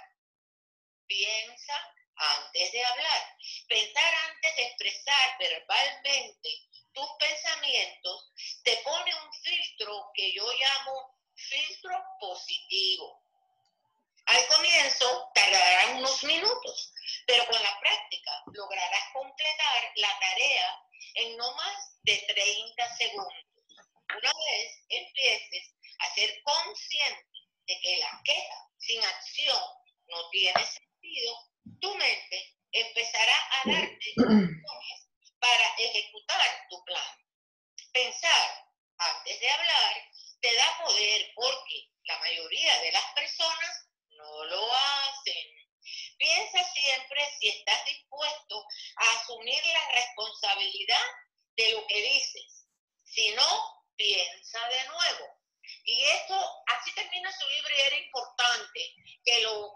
A: Piensa antes de hablar. Pensar antes de expresar verbalmente tus pensamientos te pone un filtro que yo llamo filtro positivo. Al comienzo tardarán unos minutos, pero con la práctica lograrás completar la tarea en no más de treinta segundos. Una vez empieces a ser consciente de que la queja sin acción no tiene sentido, tu mente empezará a darte opciones para ejecutar tu plan. Pensar antes de hablar te da poder porque la mayoría de las personas no lo hacen. Piensa siempre si estás dispuesto a asumir la responsabilidad de lo que dices. Si no, piensa de nuevo. Y esto, así termina su libro y era importante que lo,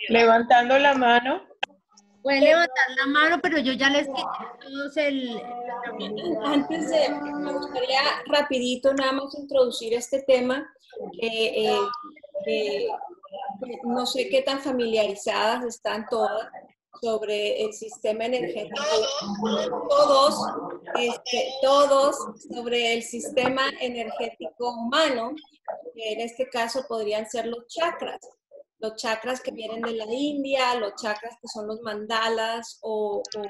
D: Levantando la mano.
C: Pueden levantar la mano, pero yo ya les quité a todos el...
B: Antes de, me gustaría rapidito nada más introducir este tema, que eh, eh, no sé qué tan familiarizadas están todas sobre el sistema energético. Todos, este, todos sobre el sistema energético humano, que en este caso podrían ser los chakras. Los chakras que vienen de la India, los chakras que son los mandalas o, o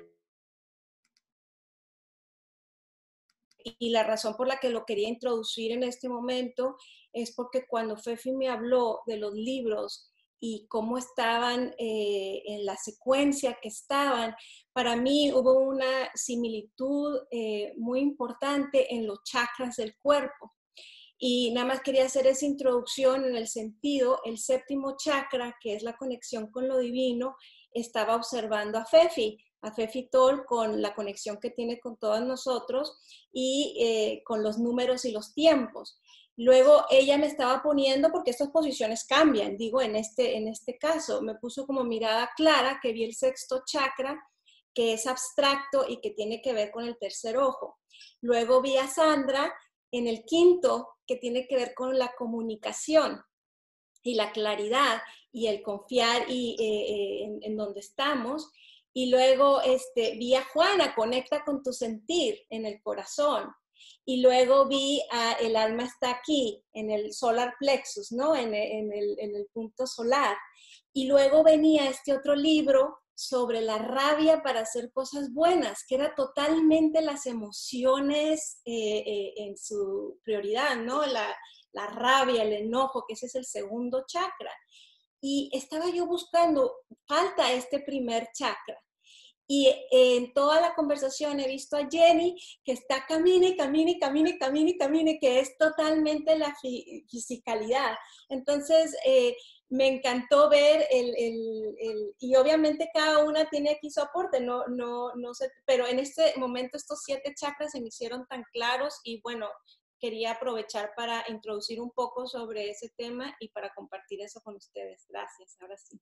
B: y la razón por la que lo quería introducir en este momento es porque cuando Fefi me habló de los libros y cómo estaban eh, en la secuencia que estaban, para mí hubo una similitud eh, muy importante en los chakras del cuerpo. Y nada más quería hacer esa introducción en el sentido, el séptimo chakra, que es la conexión con lo divino, estaba observando a Fefi, a Fefi Tol con la conexión que tiene con todos nosotros y eh, con los números y los tiempos. Luego ella me estaba poniendo, porque estas posiciones cambian, digo, en este, en este caso, me puso como mirada clara que vi el sexto chakra, que es abstracto y que tiene que ver con el tercer ojo. Luego vi a Sandra en el quinto, que tiene que ver con la comunicación y la claridad y el confiar y, eh, en, en donde estamos. Y luego este, vi a Juana, conecta con tu sentir en el corazón. Y luego vi a el alma está aquí, en el solar plexus, ¿no? En, en, el, en el punto solar. Y luego venía este otro libro sobre la rabia para hacer cosas buenas, que era totalmente las emociones eh, eh, en su prioridad, ¿no? La, la rabia, el enojo, que ese es el segundo chakra. Y estaba yo buscando, falta este primer chakra. Y en toda la conversación he visto a Jenny que está camine, camine, camine, camine, camine, que es totalmente la fisicalidad. Entonces, eh, me encantó ver el, el, el, y obviamente cada una tiene aquí su aporte, no, no, no sé, pero en este momento estos siete chakras se me hicieron tan claros y bueno, quería aprovechar para introducir un poco sobre ese tema y para compartir eso con ustedes. Gracias, ahora sí.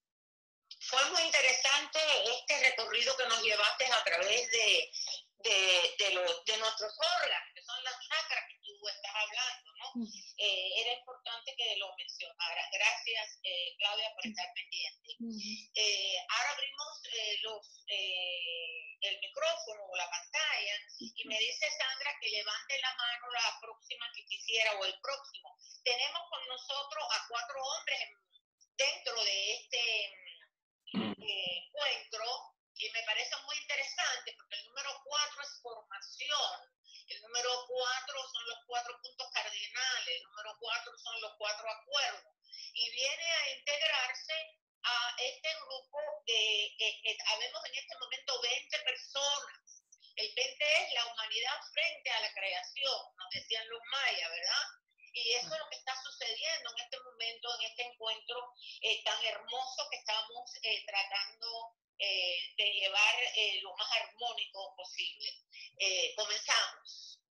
A: Fue muy interesante este recorrido que nos llevaste a través de, de, de, los, de nuestros órganos, que son las chakras que tú estás hablando, ¿no? Uh-huh. eh, era importante que lo mencionara. Gracias, eh, Claudia, por estar pendiente. Uh-huh. eh, ahora abrimos eh, los, eh, el micrófono o la pantalla y me dice Sandra que levante la mano la próxima que quisiera o el próximo. Tenemos con nosotros a cuatro hombres dentro de este Eh, encuentro y me parece muy interesante porque el número cuatro es formación, el número cuatro son los cuatro puntos cardinales, el número cuatro son los cuatro acuerdos y viene a integrarse a este grupo de, eh, eh, habemos en este momento veinte personas, el veinte es la humanidad frente a la creación, nos decían los mayas, ¿verdad? Y eso es lo que está sucediendo en este momento, en este encuentro eh, tan hermoso que estamos eh, tratando eh, de llevar eh, lo más armónico posible. Eh, comenzamos.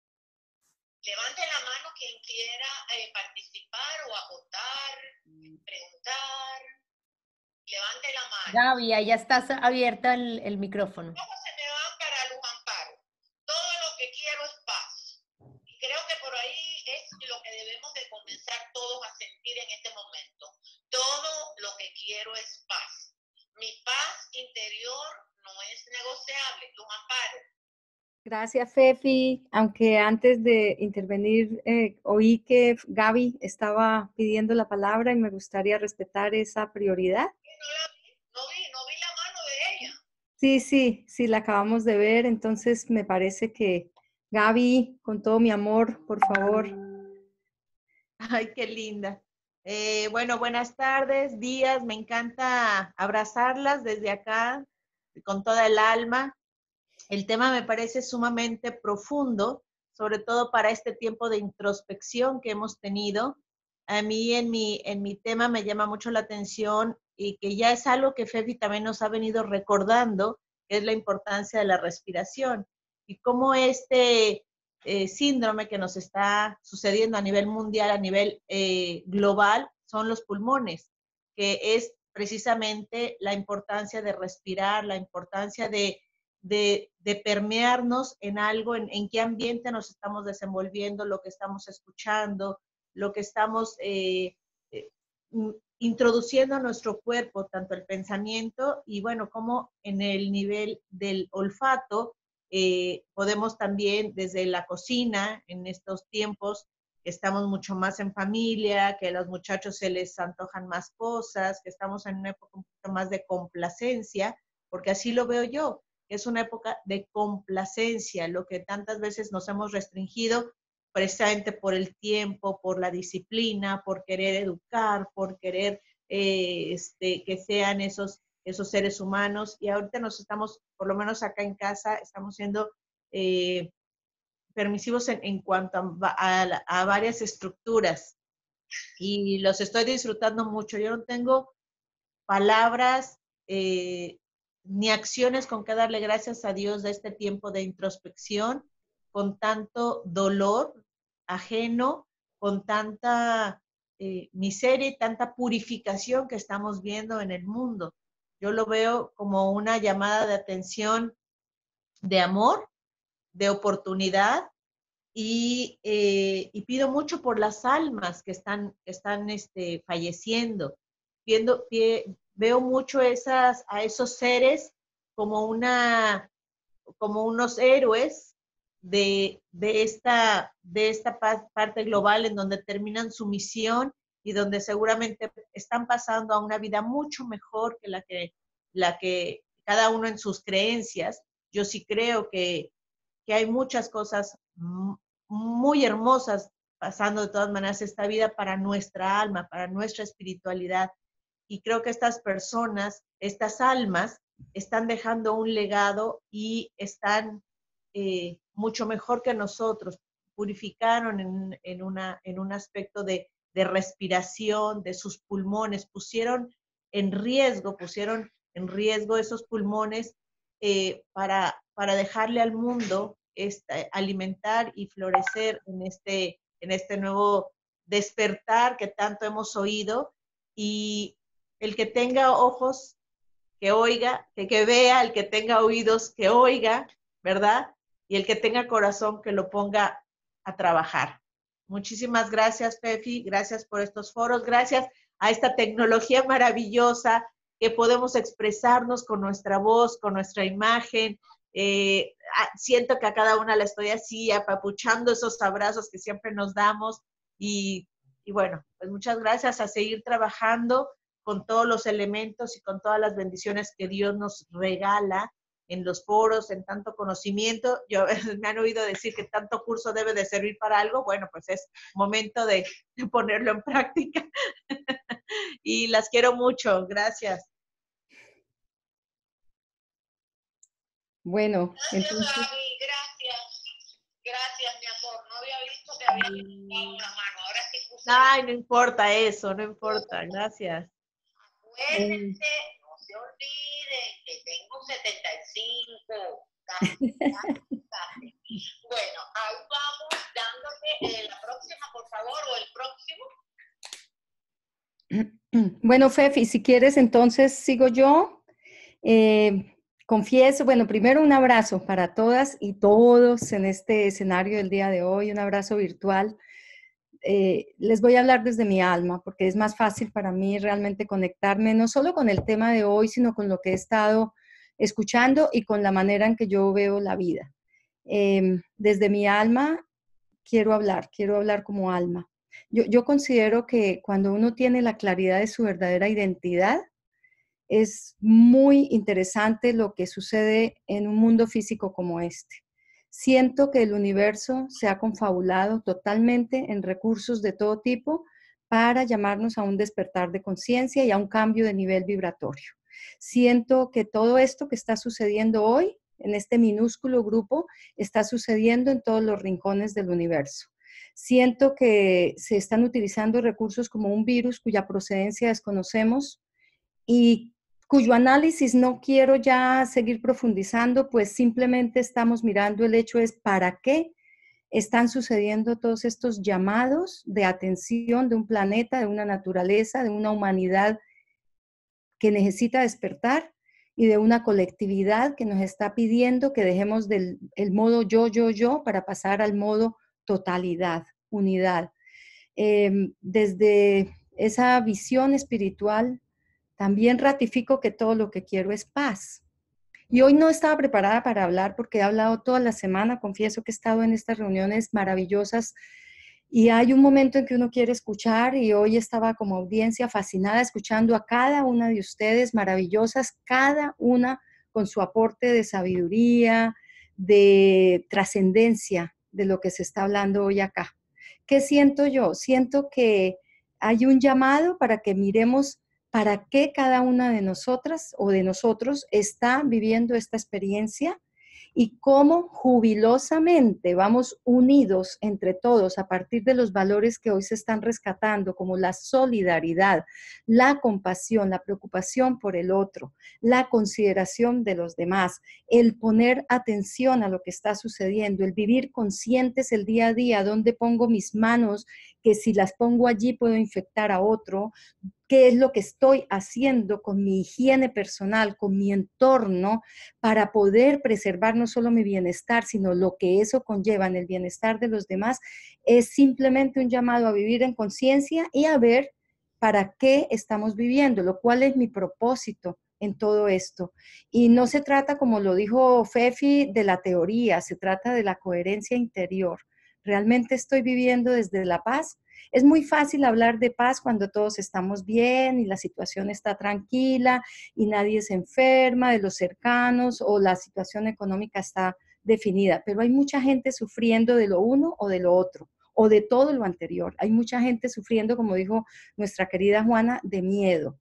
A: Levante la mano quien quiera eh, participar o aportar, preguntar. Levante la mano.
C: Gaby, ahí ya está abierta el, el micrófono.
A: ¿Cómo se me van para Luz Amparo? Todo lo que quiero es paz. Creo que por ahí es lo que debemos de comenzar todos a sentir en este momento. Todo lo que quiero es paz. Mi paz interior no es negociable. Luz Amparo.
F: Gracias, Fefi. Aunque antes de intervenir, eh, oí que Gaby estaba pidiendo la palabra y me gustaría respetar esa prioridad.
A: No la vi, no vi, no vi la mano de ella.
F: Sí, sí, sí, la acabamos de ver. Entonces me parece que Gaby, con todo mi amor, por favor.
H: Ay, qué linda. Eh, bueno, buenas tardes, días. Me encanta abrazarlas desde acá, con toda el alma. El tema me parece sumamente profundo, sobre todo para este tiempo de introspección que hemos tenido. A mí en mi, en mi tema me llama mucho la atención y que ya es algo que Fefi también nos ha venido recordando, que es la importancia de la respiración y cómo este eh, síndrome que nos está sucediendo a nivel mundial, a nivel eh, global, son los pulmones. que es precisamente la importancia de respirar, la importancia de, de, de permearnos en algo, en, en qué ambiente nos estamos desenvolviendo, lo que estamos escuchando, lo que estamos eh, eh, introduciendo a nuestro cuerpo, tanto el pensamiento y bueno, como en el nivel del olfato, eh, podemos también desde la cocina, en estos tiempos, que estamos mucho más en familia, que a los muchachos se les antojan más cosas, que estamos en una época un poquito más de complacencia, porque así lo veo yo, es una época de complacencia, lo que tantas veces nos hemos restringido precisamente por el tiempo, por la disciplina, por querer educar, por querer eh, este, que sean esos, esos seres humanos. Y ahorita nos estamos, por lo menos acá en casa, estamos siendo eh, permisivos en, en cuanto a, a, a varias estructuras. Y los estoy disfrutando mucho. Yo no tengo palabras eh, ni acciones con que darle gracias a Dios de este tiempo de introspección, con tanto dolor ajeno, con tanta eh, miseria y tanta purificación que estamos viendo en el mundo. Yo lo veo como una llamada de atención de amor, de oportunidad, y, eh, y pido mucho por las almas que están, que están este, falleciendo. Viendo, pie, veo mucho esas, a esos seres como, una, como unos héroes de, de, esta, de esta parte global en donde terminan su misión y donde seguramente están pasando a una vida mucho mejor que la que, la que cada uno en sus creencias. Yo sí creo que, que hay muchas cosas muy hermosas pasando de todas maneras esta vida para nuestra alma, para nuestra espiritualidad. Y creo que estas personas, estas almas, están dejando un legado y están eh, mucho mejor que nosotros. Purificaron en, en, una, en un aspecto de, de respiración, de sus pulmones, pusieron en riesgo, pusieron en riesgo esos pulmones eh, para, para dejarle al mundo este, alimentar y florecer en este, en este nuevo despertar que tanto hemos oído. Y el que tenga ojos, que oiga, que, que vea, el que tenga oídos, que oiga, ¿verdad? Y el que tenga corazón, que lo ponga a trabajar. Muchísimas gracias, Pefi, gracias por estos foros, gracias a esta tecnología maravillosa que podemos expresarnos con nuestra voz, con nuestra imagen. Eh, siento que a cada una la estoy así, apapuchando esos abrazos que siempre nos damos. Y, y bueno, pues muchas gracias, a seguir trabajando con todos los elementos y con todas las bendiciones que Dios nos regala en los foros, en tanto conocimiento. Yo, me han oído decir que tanto curso debe de servir para algo. Bueno, pues es momento de, de ponerlo en práctica. Y las quiero mucho. Gracias.
F: Bueno,
A: gracias,
F: entonces...
A: Gaby, gracias. Gracias, mi amor. No había visto que había levantado una mano. Ahora sí puse.
H: Ay, no importa eso, no importa. Gracias.
A: Acuérdense, no se olviden que tengo setenta y cinco. Casi, casi, casi. Bueno, ahí vamos dándote eh, la próxima, por favor, o el próximo.
F: Bueno, Fefi, si quieres, entonces sigo yo. Eh, confieso, bueno, primero un abrazo para todas y todos en este escenario del día de hoy, un abrazo virtual. Eh, les voy a hablar desde mi alma, porque es más fácil para mí realmente conectarme, no solo con el tema de hoy, sino con lo que he estado escuchando y con la manera en que yo veo la vida. Eh, desde mi alma quiero hablar, quiero hablar como alma. Yo, yo considero que cuando uno tiene la claridad de su verdadera identidad, es muy interesante lo que sucede en un mundo físico como este. Siento que el universo se ha confabulado totalmente en recursos de todo tipo para llamarnos a un despertar de conciencia y a un cambio de nivel vibratorio. Siento que todo esto que está sucediendo hoy, en este minúsculo grupo, está sucediendo en todos los rincones del universo. Siento que se están utilizando recursos como un virus cuya procedencia desconocemos y cuyo análisis no quiero ya seguir profundizando, pues simplemente estamos mirando el hecho es para qué están sucediendo todos estos llamados de atención de un planeta, de una naturaleza, de una humanidad que necesita despertar y de una colectividad que nos está pidiendo que dejemos del el modo yo, yo, yo para pasar al modo totalidad, unidad. Eh, desde esa visión espiritual, también ratifico que todo lo que quiero es paz. Y hoy no estaba preparada para hablar porque he hablado toda la semana, confieso que he estado en estas reuniones maravillosas y hay un momento en que uno quiere escuchar y hoy estaba como audiencia fascinada escuchando a cada una de ustedes, maravillosas, cada una con su aporte de sabiduría, de trascendencia de lo que se está hablando hoy acá. ¿Qué siento yo? Siento que hay un llamado para que miremos para qué cada una de nosotras o de nosotros está viviendo esta experiencia y cómo jubilosamente vamos unidos entre todos a partir de los valores que hoy se están rescatando, como la solidaridad, la compasión, la preocupación por el otro, la consideración de los demás, el poner atención a lo que está sucediendo, el vivir conscientes el día a día, dónde pongo mis manos, que si las pongo allí puedo infectar a otro, qué es lo que estoy haciendo con mi higiene personal, con mi entorno, para poder preservar no solo mi bienestar, sino lo que eso conlleva en el bienestar de los demás, es simplemente un llamado a vivir en conciencia y a ver para qué estamos viviendo, lo cual es mi propósito en todo esto. Y no se trata, como lo dijo Fefi, de la teoría, se trata de la coherencia interior. ¿Realmente estoy viviendo desde la paz? Es muy fácil hablar de paz cuando todos estamos bien y la situación está tranquila y nadie se enferma de los cercanos o la situación económica está definida, pero hay mucha gente sufriendo de lo uno o de lo otro o de todo lo anterior. Hay mucha gente sufriendo, como dijo nuestra querida Juana, de miedo.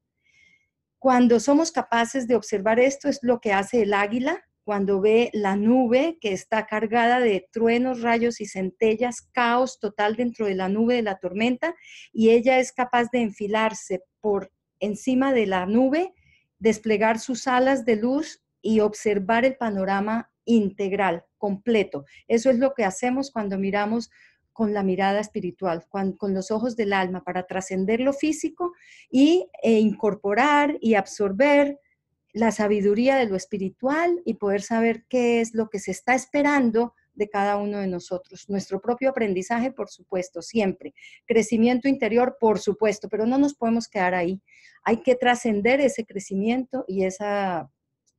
F: Cuando somos capaces de observar esto, es lo que hace el águila cuando ve la nube que está cargada de truenos, rayos y centellas, caos total dentro de la nube de la tormenta, y ella es capaz de enfilarse por encima de la nube, desplegar sus alas de luz y observar el panorama integral, completo. Eso es lo que hacemos cuando miramos con la mirada espiritual, con, con los ojos del alma, para trascender lo físico y e incorporar y absorber la sabiduría de lo espiritual y poder saber qué es lo que se está esperando de cada uno de nosotros. Nuestro propio aprendizaje, por supuesto, siempre. Crecimiento interior, por supuesto, pero no nos podemos quedar ahí. Hay que trascender ese crecimiento y esa,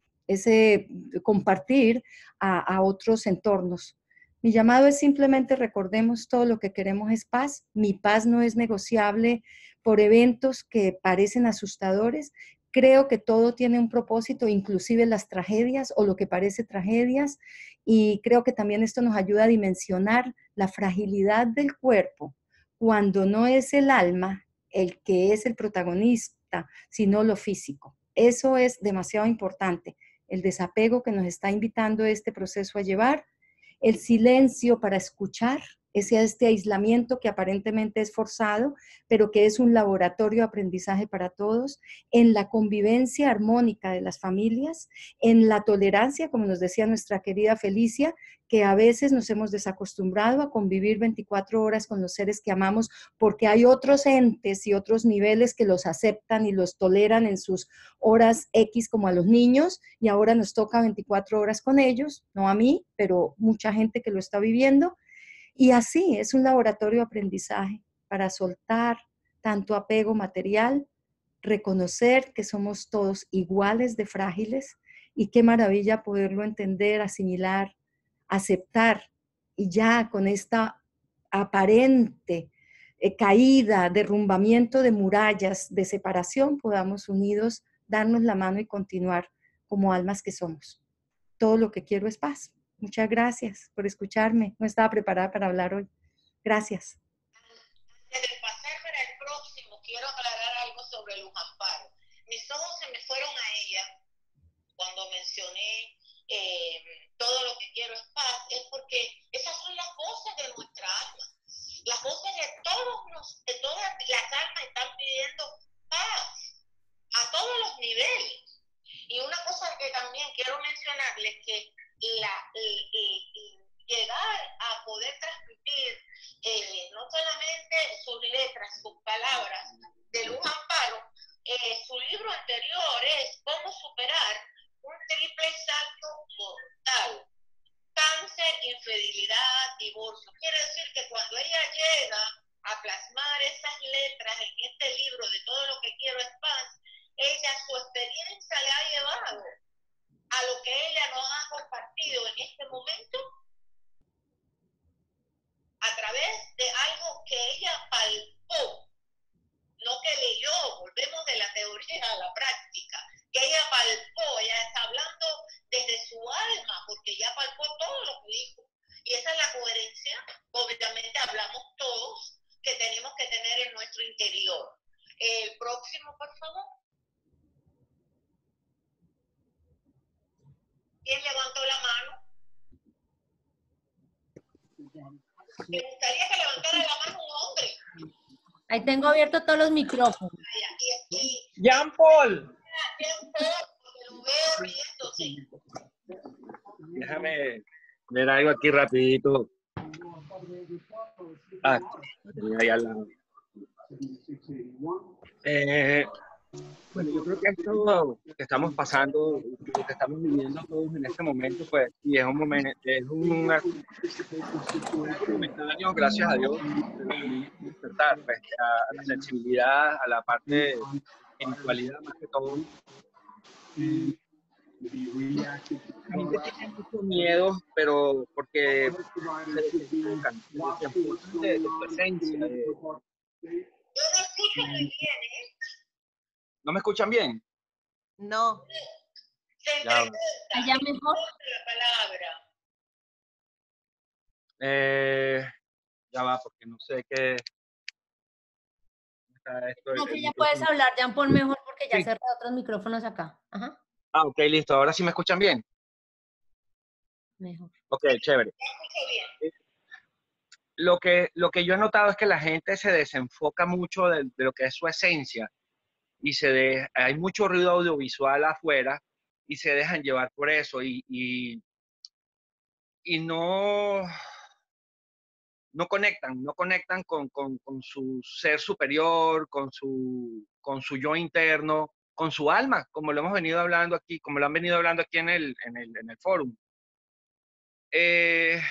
F: ese compartir a, a otros entornos. Mi llamado es simplemente recordemos todo lo que queremos es paz. Mi paz no es negociable por eventos que parecen asustadores. Creo que todo tiene un propósito, inclusive las tragedias o lo que parece tragedias. Y creo que también esto nos ayuda a dimensionar la fragilidad del cuerpo cuando no es el alma el que es el protagonista, sino lo físico. Eso es demasiado importante. El desapego que nos está invitando este proceso a llevar, el silencio para escuchar, ese este aislamiento que aparentemente es forzado, pero que es un laboratorio de aprendizaje para todos, en la convivencia armónica de las familias, en la tolerancia, como nos decía nuestra querida Felicia, que a veces nos hemos desacostumbrado a convivir veinticuatro horas con los seres que amamos porque hay otros entes y otros niveles que los aceptan y los toleran en sus horas X como a los niños, y ahora nos toca veinticuatro horas con ellos, no a mí, pero mucha gente que lo está viviendo. Y así es un laboratorio de aprendizaje para soltar tanto apego material, reconocer que somos todos iguales de frágiles y qué maravilla poderlo entender, asimilar, aceptar, y ya con esta aparente eh, caída, derrumbamiento de murallas, de separación, podamos unidos darnos la mano y continuar como almas que somos. Todo lo que quiero es paz. Muchas gracias por escucharme. No estaba preparada para hablar hoy. Gracias.
A: Antes de pasar para el próximo, quiero aclarar algo sobre Luz Amparo. Mis ojos se me fueron a ella cuando mencioné eh, todo lo que quiero es paz, es porque esas son las voces de nuestra alma. Las voces de todos los, de todas las almas están pidiendo paz a todos los niveles. Y una cosa que también quiero mencionarles que la, el, el, el llegar a poder transmitir eh, no solamente sus letras, sus palabras de Luz Amparo, eh, su libro anterior a la práctica, que ella palpó, ella está hablando desde su alma, porque ya palpó todo lo que dijo. Y esa es la coherencia, obviamente hablamos todos, que tenemos que tener en nuestro interior. El próximo, por favor. ¿Quién levantó la mano? Me gustaría que levantara la mano un hombre.
C: Ahí tengo abiertos todos los micrófonos.
A: Y, y,
D: Jean Paul.
A: Jean Paul, porque lo veo riéndose.
G: Déjame ver algo aquí rapidito. Ah, ahí al lado. Eh, bueno, yo creo que esto que estamos pasando, lo que estamos viviendo todos en este momento, pues, y es un momento, es un momentáneo, gracias a Dios, despertar, pues, a, a la sensibilidad, a la parte espiritualidad más que todo. La gente tiene mucho miedo, pero porque se desenfocan, se desenfocan de, de su esencia. De...
A: Yo no escucho muy bien, ¿eh?
G: ¿No me escuchan bien?
H: No.
A: Se
G: Ya.
A: interpreta.
C: Allá mejor.
A: La palabra.
G: Eh, ya va, porque no sé qué. Está esto,
C: No,
G: el,
C: que
G: el
C: ya puedes
G: micrófono.
C: hablar, ya pon mejor porque ya
G: Sí.
C: cerré otros micrófonos acá. Ajá,
G: Ah, ok, listo. Ahora sí me escuchan bien.
C: mejor.
G: Ok, chévere.
A: Ya escucho bien.
G: Lo que, lo que yo he notado es que la gente se desenfoca mucho de, de lo que es su esencia y se de, hay mucho ruido audiovisual afuera y se dejan llevar por eso y, y, y no, no conectan, no conectan con, con, con su ser superior, con su, con su yo interno, con su alma, como lo hemos venido hablando aquí, como lo han venido hablando aquí en el, en el, en el fórum. Eh,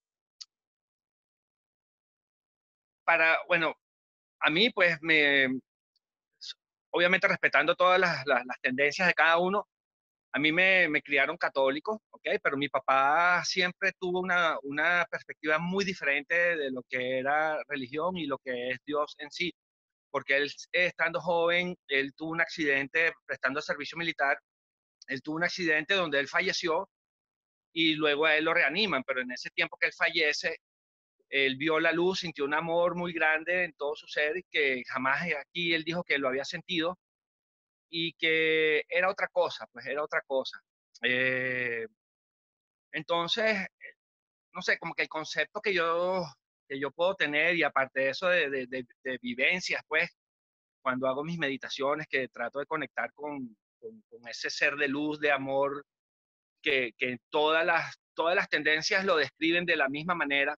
G: para, bueno, a mí pues me, obviamente respetando todas las, las, las tendencias de cada uno, a mí me, me criaron católico, ¿ok? Pero mi papá siempre tuvo una, una perspectiva muy diferente de lo que era religión y lo que es Dios en sí, porque él, estando joven, él tuvo un accidente prestando servicio militar, él tuvo un accidente donde él falleció y luego a él lo reaniman, pero en ese tiempo que él fallece, él vio la luz, sintió un amor muy grande en todo su ser y que jamás aquí él dijo que lo había sentido y que era otra cosa, pues era otra cosa. Eh, entonces, no sé, como que el concepto que yo, que yo puedo tener y aparte de eso de, de, de, de vivencias, pues, cuando hago mis meditaciones, que trato de conectar con, con, con ese ser de luz, de amor, que, que todas, las, todas las tendencias lo describen de la misma manera,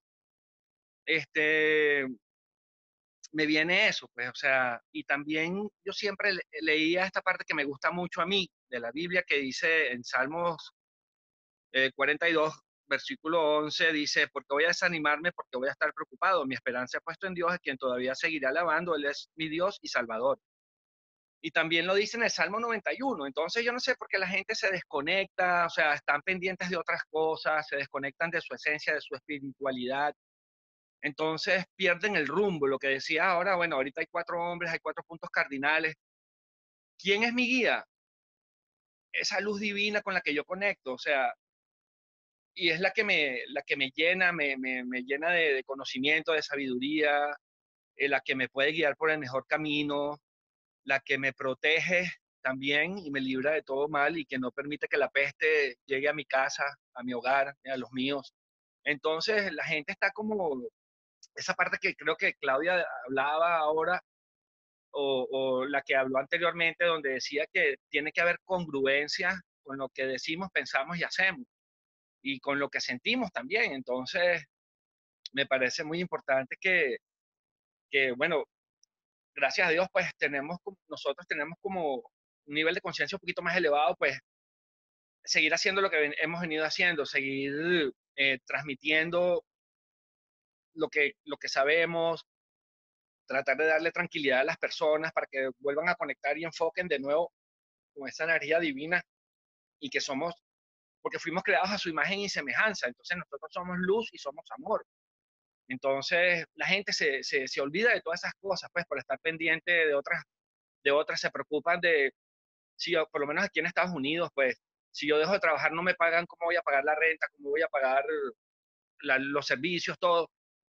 G: este, me viene eso, pues, o sea, y también yo siempre le, leía esta parte que me gusta mucho a mí de la Biblia, que dice en Salmos eh, cuarenta y dos, versículo once, dice, porque voy a desanimarme, porque voy a estar preocupado, mi esperanza he puesto en Dios, a quien todavía seguiré alabando, Él es mi Dios y Salvador. Y también lo dice en el Salmo noventa y uno, entonces yo no sé por qué la gente se desconecta, o sea, están pendientes de otras cosas, se desconectan de su esencia, de su espiritualidad, entonces pierden el rumbo, lo que decía ahora, bueno, ahorita hay cuatro hombres, hay cuatro puntos cardinales. ¿Quién es mi guía? Esa luz divina con la que yo conecto, o sea, y es la que me, la que me llena, me, me, me llena de, de, conocimiento, de sabiduría, eh, la que me puede guiar por el mejor camino, la que me protege también y me libra de todo mal y que no permite que la peste llegue a mi casa, a mi hogar, a los míos. Entonces la gente está como, esa parte que creo que Claudia hablaba ahora, o, o la que habló anteriormente, donde decía que tiene que haber congruencia con lo que decimos, pensamos y hacemos, y con lo que sentimos también. Entonces, me parece muy importante que, que bueno, gracias a Dios, pues tenemos, nosotros tenemos como un nivel de conciencia un poquito más elevado, pues seguir haciendo lo que hemos venido haciendo, seguir eh, transmitiendo lo que, lo que sabemos, tratar de darle tranquilidad a las personas para que vuelvan a conectar y enfoquen de nuevo con esa energía divina y que somos, porque fuimos creados a su imagen y semejanza, entonces nosotros somos luz y somos amor. Entonces la gente se, se, se olvida de todas esas cosas, pues por estar pendiente de otras, de otras se preocupan de, si yo, por lo menos aquí en Estados Unidos, pues, si yo dejo de trabajar no me pagan, ¿cómo voy a pagar la renta? ¿Cómo voy a pagar la, los servicios? Todo.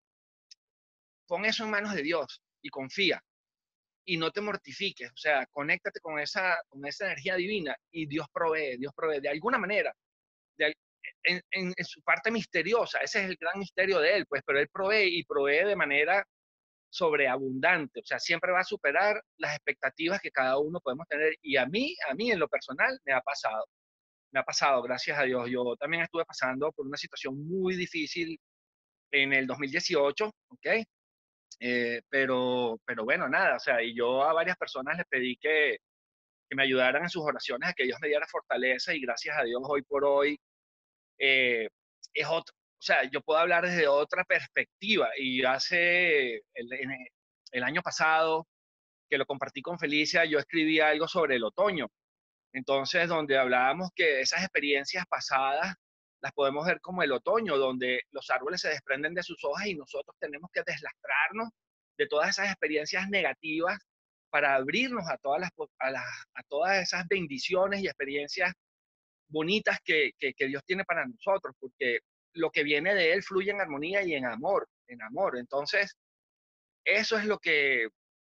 G: Pon eso en manos de Dios y confía. Y no te mortifiques, o sea, conéctate con esa, con esa energía divina y Dios provee, Dios provee de alguna manera, de, en, en, en su parte misteriosa, ese es el gran misterio de Él, pues, pero Él provee y provee de manera sobreabundante, o sea, siempre va a superar las expectativas que cada uno podemos tener. Y a mí, a mí en lo personal, me ha pasado, me ha pasado, gracias a Dios. Yo también estuve pasando por una situación muy difícil en el dos mil dieciocho, ¿ok? Eh, pero, pero bueno, nada, o sea, y yo a varias personas les pedí que, que me ayudaran en sus oraciones, a que Dios me diera fortaleza y gracias a Dios hoy por hoy eh, es otro, o sea, yo puedo hablar desde otra perspectiva y hace el, en el año pasado que lo compartí con Felicia, yo escribí algo sobre el otoño, entonces donde hablábamos que esas experiencias pasadas las podemos ver como el otoño, donde los árboles se desprenden de sus hojas y nosotros tenemos que deslastrarnos de todas esas experiencias negativas para abrirnos a todas, las, a, las, a todas esas bendiciones y experiencias bonitas que, que, que Dios tiene para nosotros, porque lo que viene de Él fluye en armonía y en amor, en amor. Entonces, eso es lo que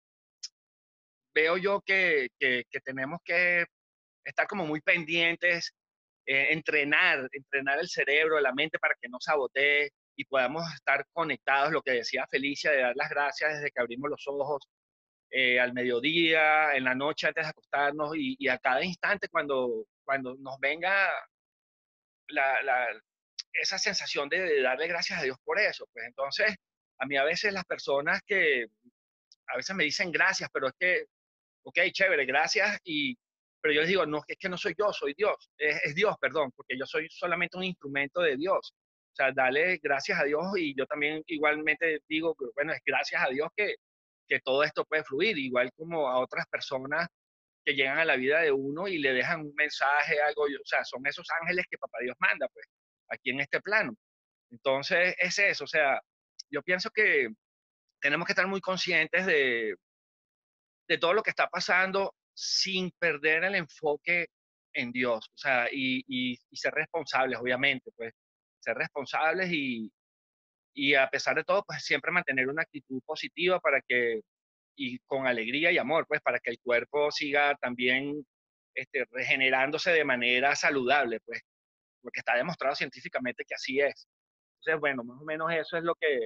G: veo yo que, que, que tenemos que estar como muy pendientes, eh, entrenar, entrenar el cerebro, la mente para que no sabotee y podamos estar conectados, lo que decía Felicia, de dar las gracias desde que abrimos los ojos, eh, al mediodía, en la noche antes de acostarnos y, y a cada instante cuando, cuando nos venga la, la, esa sensación de, de darle gracias a Dios por eso. Pues entonces, a mí a veces las personas que a veces me dicen gracias, pero es que, ok, chévere, gracias, y, pero yo les digo, no, es que no soy yo, soy Dios, es, es Dios, perdón, porque yo soy solamente un instrumento de Dios. O sea, dale gracias a Dios y yo también igualmente digo, bueno, es gracias a Dios que, que todo esto puede fluir, igual como a otras personas que llegan a la vida de uno y le dejan un mensaje, algo, o sea, son esos ángeles que papá Dios manda, pues, aquí en este plano. Entonces, es eso, o sea, yo pienso que tenemos que estar muy conscientes de, de todo lo que está pasando sin perder el enfoque en Dios, o sea, y, y, y ser responsables, obviamente, pues, ser responsables y, y a pesar de todo, pues siempre mantener una actitud positiva para que, y con alegría y amor, pues para que el cuerpo siga también este, regenerándose de manera saludable, pues, porque está demostrado científicamente que así es. Entonces, bueno, más o menos eso es lo que,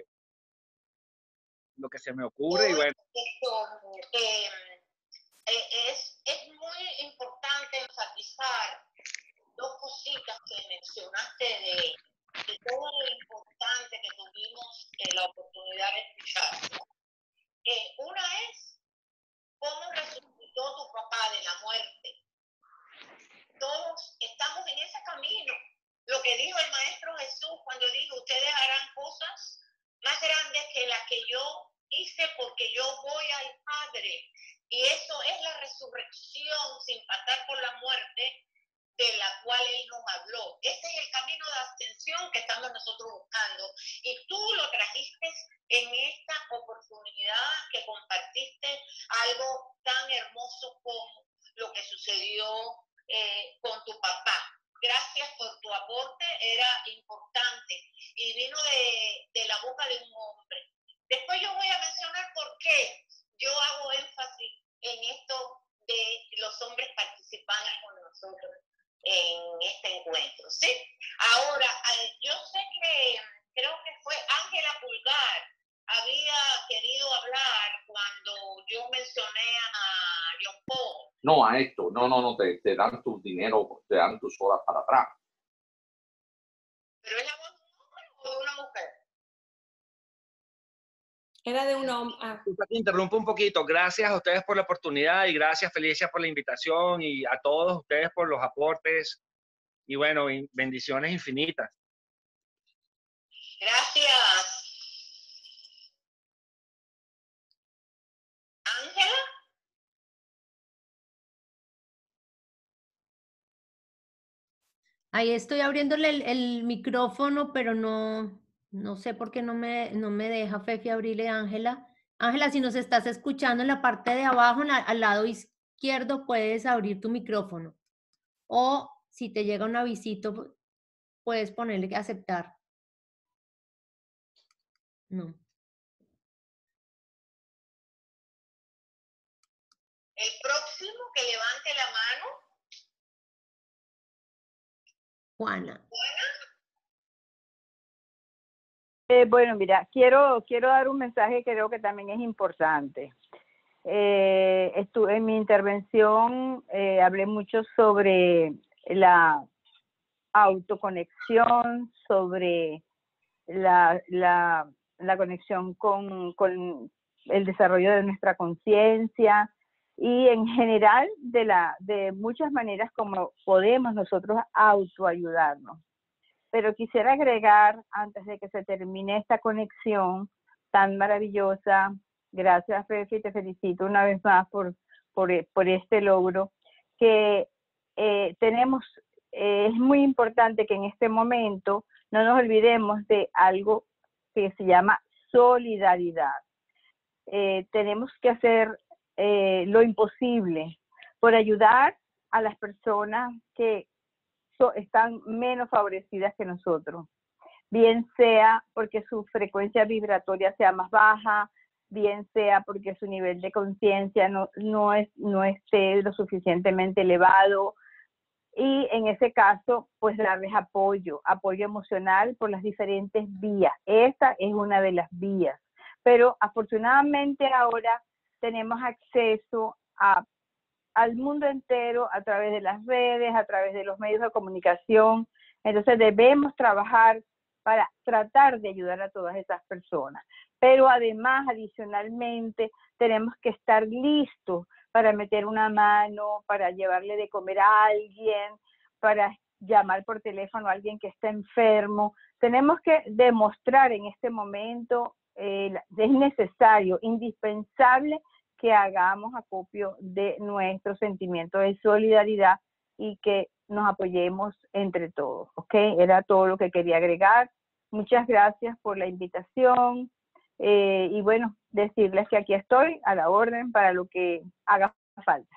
G: lo que se me ocurre y
A: Hoy,
G: bueno.
A: esto, eh, eh, es, es muy importante enfatizar dos cositas que mencionaste de, de todo lo importante que tuvimos eh, la oportunidad de escuchar. Eh, una es cómo resucitó tu papá de la muerte. Todos estamos en ese camino. Lo que dijo el Maestro Jesús cuando dijo, ustedes harán cosas más grandes que las que yo hice porque yo voy al Padre. Y eso es la resurrección sin pasar por la muerte de la cual Él nos habló. Ese es el camino de ascensión que estamos nosotros buscando. Y tú lo trajiste en esta oportunidad que compartiste algo tan hermoso como lo que sucedió eh, con tu papá. Gracias por tu aporte, era importante y vino de, de la boca de un hombre. Después yo voy a mencionar por qué yo hago énfasis en esto de los hombres participantes con nosotros en este encuentro, ¿sí? Ahora, yo sé que creo que fue Ángela Pulgar había querido hablar cuando yo mencioné a John Paul.
I: No, a esto, no, no, no, te, te dan tu dinero, te dan tus horas para atrás.
A: ¿Pero es la voz de un hombre o de una mujer?
B: Era de un hombre. Ah.
G: Interrumpo un poquito. Gracias a ustedes por la oportunidad y gracias, Felicia, por la invitación y a todos ustedes por los aportes y bueno, bendiciones infinitas.
A: Gracias. Ángela.
C: Ahí estoy abriéndole el, el micrófono, pero no, no sé por qué no me, no me deja Fefi abrirle a Ángela. Ángela, si nos estás escuchando en la parte de abajo, la, al lado izquierdo, puedes abrir tu micrófono. O si te llega un avisito, puedes ponerle que aceptar. No.
A: El próximo que levante la mano.
C: Juana.
A: Juana.
E: Eh, bueno, mira, quiero, quiero dar un mensaje que creo que también es importante. Eh, estuve en mi intervención, eh, hablé mucho sobre la autoconexión, sobre la, la, la conexión con, con el desarrollo de nuestra conciencia y en general de, la, de muchas maneras como podemos nosotros autoayudarnos. Pero quisiera agregar, antes de que se termine esta conexión tan maravillosa, gracias Fefi, te felicito una vez más por, por, por este logro, que eh, tenemos, eh, es muy importante que en este momento no nos olvidemos de algo que se llama solidaridad. Eh, tenemos que hacer eh, lo imposible por ayudar a las personas que so, están menos favorecidas que nosotros, bien sea porque su frecuencia vibratoria sea más baja, bien sea porque su nivel de conciencia no, no, es, no esté lo suficientemente elevado, y en ese caso, pues darles apoyo, apoyo emocional por las diferentes vías. Esta es una de las vías, pero afortunadamente ahora tenemos acceso a, al mundo entero a través de las redes, a través de los medios de comunicación. Entonces debemos trabajar para tratar de ayudar a todas esas personas. Pero además, adicionalmente, tenemos que estar listos para meter una mano, para llevarle de comer a alguien, para llamar por teléfono a alguien que está enfermo. Tenemos que demostrar en este momento, eh, es necesario, indispensable, que hagamos acopio de nuestro sentimiento de solidaridad y que nos apoyemos entre todos, ¿ok? Era todo lo que quería agregar. Muchas gracias por la invitación eh, y bueno, decirles que aquí estoy a la orden para lo que haga falta.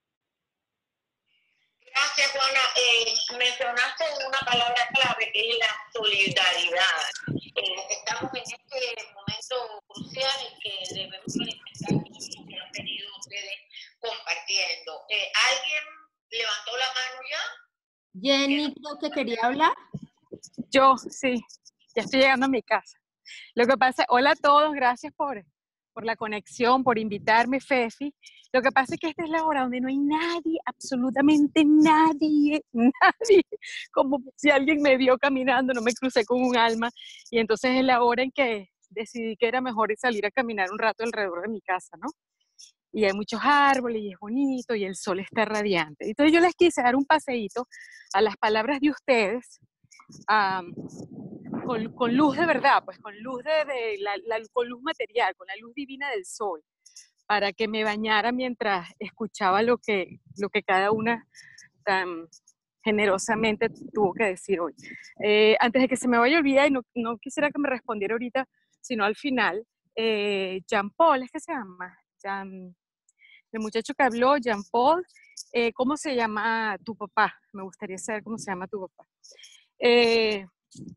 A: Gracias, Juana. Eh, mencionaste una palabra clave que es la solidaridad. Eh, estamos en este momento crucial en que debemos manifestar todo lo que han venido ustedes compartiendo. Eh, ¿Alguien levantó la mano ya?
C: Jenny, creo que quería hablar.
J: Yo, sí, ya estoy llegando a mi casa. Lo que pasa, hola a todos, gracias por, por la conexión, por invitarme, Fefi. Lo que pasa es que esta es la hora donde no hay nadie, absolutamente nadie, nadie. Como si alguien me vio caminando, no me crucé con un alma. Y entonces es la hora en que decidí que era mejor salir a caminar un rato alrededor de mi casa, ¿no? Y hay muchos árboles y es bonito y el sol está radiante. Entonces yo les quise dar un paseíto a las palabras de ustedes, um, con, con luz de verdad, pues con luz de, de la, la, con luz material, con la luz divina del sol, para que me bañara mientras escuchaba lo que, lo que cada una tan generosamente tuvo que decir hoy. Eh, antes de que se me vaya a olvidar, y no, no quisiera que me respondiera ahorita, sino al final, eh, Jean Paul, ¿es que se llama? Jean, el muchacho que habló, Jean Paul, eh, ¿cómo se llama tu papá? Me gustaría saber cómo se llama tu papá. Eh,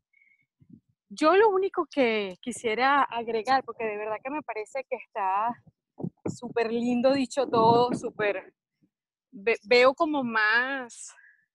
J: yo lo único que quisiera agregar, porque de verdad que me parece que está súper lindo dicho todo, súper, ve, veo como más,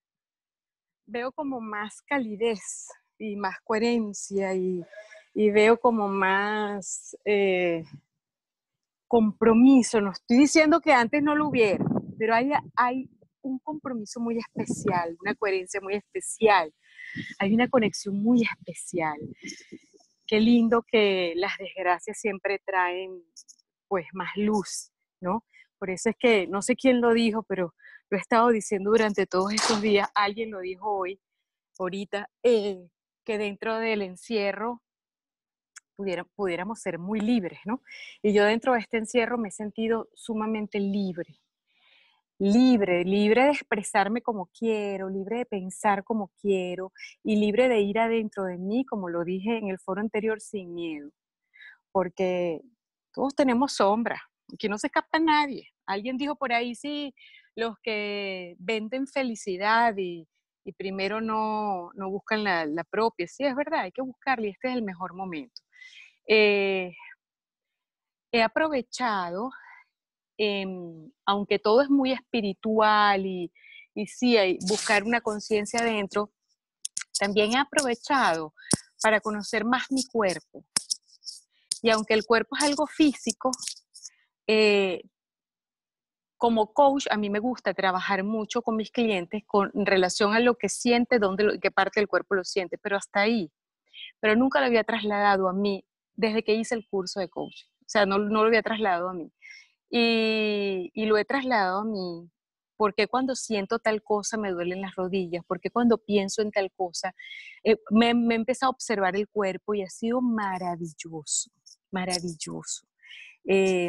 J: veo como más calidez y más coherencia y, y veo como más eh, compromiso. No estoy diciendo que antes no lo hubiera, pero hay, hay un compromiso muy especial, una coherencia muy especial, hay una conexión muy especial. Qué lindo que las desgracias siempre traen pues más luz, ¿no? Por eso es que, no sé quién lo dijo, pero lo he estado diciendo durante todos estos días, alguien lo dijo hoy, ahorita, eh, que dentro del encierro pudiera, pudiéramos ser muy libres, ¿no? Y yo dentro de este encierro me he sentido sumamente libre, libre, libre de expresarme como quiero, libre de pensar como quiero y libre de ir adentro de mí, como lo dije en el foro anterior, sin miedo. Porque Todos tenemos sombras, aquí no se escapa nadie. Alguien dijo por ahí, sí, los que venden felicidad y, y primero no, no buscan la, la propia. Sí, es verdad, hay que buscarla y este es el mejor momento. Eh, he aprovechado, eh, aunque todo es muy espiritual y, y sí, hay buscar una conciencia adentro, también he aprovechado para conocer más mi cuerpo. Y aunque el cuerpo es algo físico, eh, como coach a mí me gusta trabajar mucho con mis clientes con relación a lo que siente, dónde, lo, qué parte del cuerpo lo siente, pero hasta ahí. Pero nunca lo había trasladado a mí desde que hice el curso de coaching. O sea, no, no lo había trasladado a mí. Y, y lo he trasladado a mí porque cuando siento tal cosa me duelen las rodillas, porque cuando pienso en tal cosa, eh, me, me he empezado a observar el cuerpo y ha sido maravilloso, maravilloso. Eh,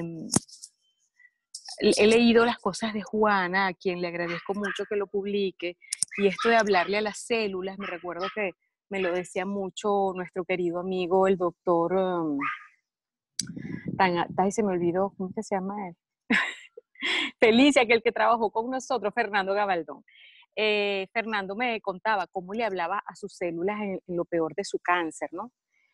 J: he leído las cosas de Juana, a quien le agradezco mucho que lo publique, y esto de hablarle a las células, me recuerdo que me lo decía mucho nuestro querido amigo, el doctor, um, tan, tan, se me olvidó, ¿cómo que se llama él? Felicia, que el que trabajó con nosotros, Fernando Gabaldón. Eh, Fernando me contaba cómo le hablaba a sus células en, en lo peor de su cáncer, ¿no?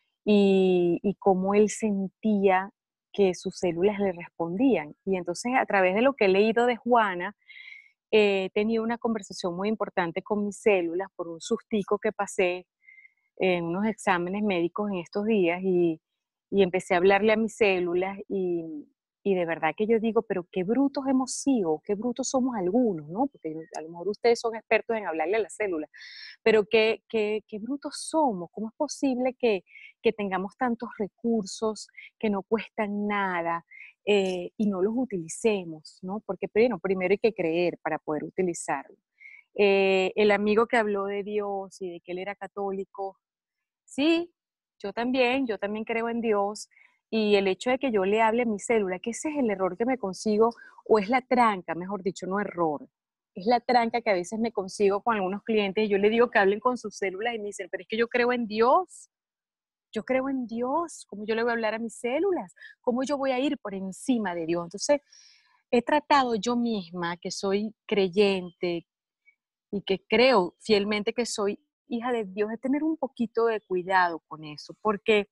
J: Y, y cómo él sentía que sus células le respondían. Y entonces, a través de lo que he leído de Juana, eh, he tenido una conversación muy importante con mis células por un sustico que pasé en unos exámenes médicos en estos días y, y empecé a hablarle a mis células y, y de verdad que yo digo, pero qué brutos hemos sido, qué brutos somos algunos, ¿no? Porque a lo mejor ustedes son expertos en hablarle a las células, pero qué, qué, qué brutos somos, ¿cómo es posible que, que tengamos tantos recursos que no cuestan nada eh, y no los utilicemos, ¿no? Porque bueno, primero hay que creer para poder utilizarlo. Eh, el amigo que habló de Dios y de que él era católico, sí, yo también, yo también creo en Dios y el hecho de que yo le hable a mi célula, que ese es el error que me consigo, o es la tranca, mejor dicho, no error, es la tranca que a veces me consigo con algunos clientes y yo le digo que hablen con sus células y me dicen, pero es que yo creo en Dios, yo creo en Dios, ¿cómo yo le voy a hablar a mis células? ¿Cómo yo voy a ir por encima de Dios? Entonces, he tratado yo misma, que soy creyente y que creo fielmente que soy hija de Dios, de tener un poquito de cuidado con eso, porque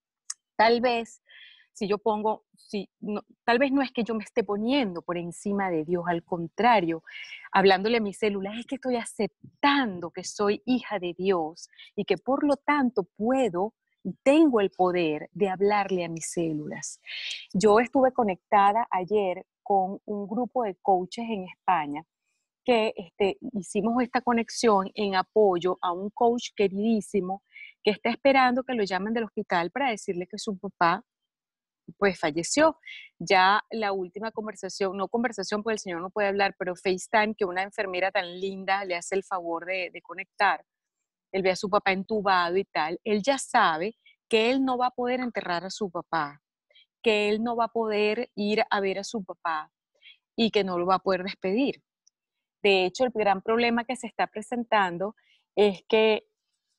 J: tal vez si yo pongo, si, no, tal vez no es que yo me esté poniendo por encima de Dios, al contrario, hablándole a mis células, es que estoy aceptando que soy hija de Dios y que por lo tanto puedo y tengo el poder de hablarle a mis células. Yo estuve conectada ayer con un grupo de coaches en España que este, hicimos esta conexión en apoyo a un coach queridísimo que está esperando que lo llamen del hospital para decirle que su papá pues falleció. Ya la última conversación, no conversación porque el señor no puede hablar, pero FaceTime, que una enfermera tan linda le hace el favor de, de conectar. Él ve a su papá entubado y tal. Él ya sabe que él no va a poder enterrar a su papá, que él no va a poder ir a ver a su papá y que no lo va a poder despedir. De hecho, el gran problema que se está presentando es que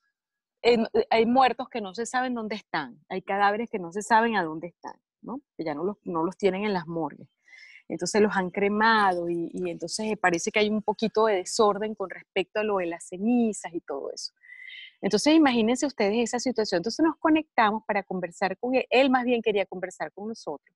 J: eh, hay muertos que no se saben dónde están, hay cadáveres que no se saben a dónde están, ¿no? Que ya no los, no los tienen en las morgues. Entonces los han cremado y, y entonces parece que hay un poquito de desorden con respecto a lo de las cenizas y todo eso. Entonces imagínense ustedes esa situación. Entonces nos conectamos para conversar con él. Él más bien quería conversar con nosotros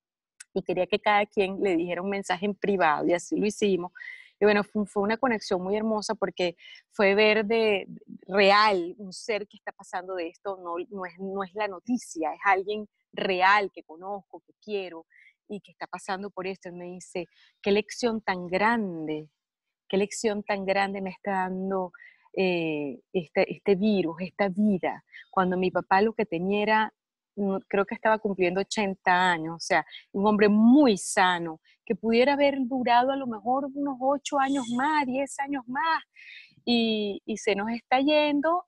J: y quería que cada quien le dijera un mensaje en privado y así lo hicimos. Y bueno, fue, fue una conexión muy hermosa porque fue ver de, de real un ser que está pasando de esto, no, no, es, no es la noticia, es alguien real que conozco, que quiero y que está pasando por esto. Él me dice, qué lección tan grande, qué lección tan grande me está dando eh, este, este virus, esta vida. Cuando mi papá lo que tenía era, creo que estaba cumpliendo ochenta años, o sea, un hombre muy sano, que pudiera haber durado a lo mejor unos ocho años más, diez años más, y, y se nos está yendo,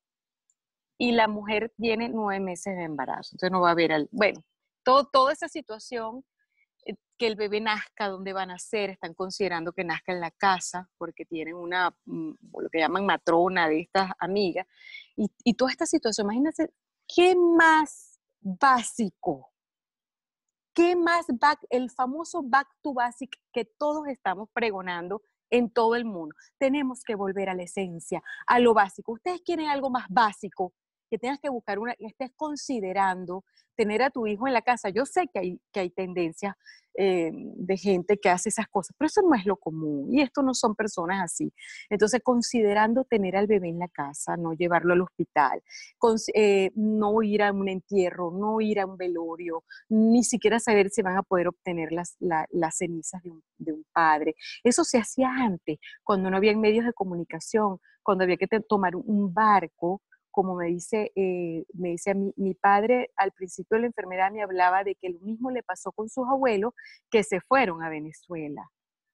J: y la mujer tiene nueve meses de embarazo, entonces no va a haber, al, bueno, todo, toda esa situación, eh, que el bebé nazca, dónde va a nacer, están considerando que nazca en la casa, porque tienen una, mm, lo que llaman matrona de estas amigas, y, y toda esta situación, imagínense, ¿qué más básico? ¿Qué más back, el famoso back to basic que todos estamos pregonando en todo el mundo? Tenemos que volver a la esencia, a lo básico. Ustedes quieren algo más básico, que tengas que buscar una, que estés considerando tener a tu hijo en la casa. Yo sé que hay, que hay tendencias eh, de gente que hace esas cosas, pero eso no es lo común y esto no son personas así. Entonces, considerando tener al bebé en la casa, no llevarlo al hospital, con, eh, no ir a un entierro, no ir a un velorio, ni siquiera saber si van a poder obtener las, la, las cenizas de un, de un padre. Eso se hacía antes, cuando no había medios de comunicación, cuando había que te, tomar un barco. Como me dice, eh, me dice a mí, mi padre al principio de la enfermedad me hablaba de que lo mismo le pasó con sus abuelos que se fueron a Venezuela.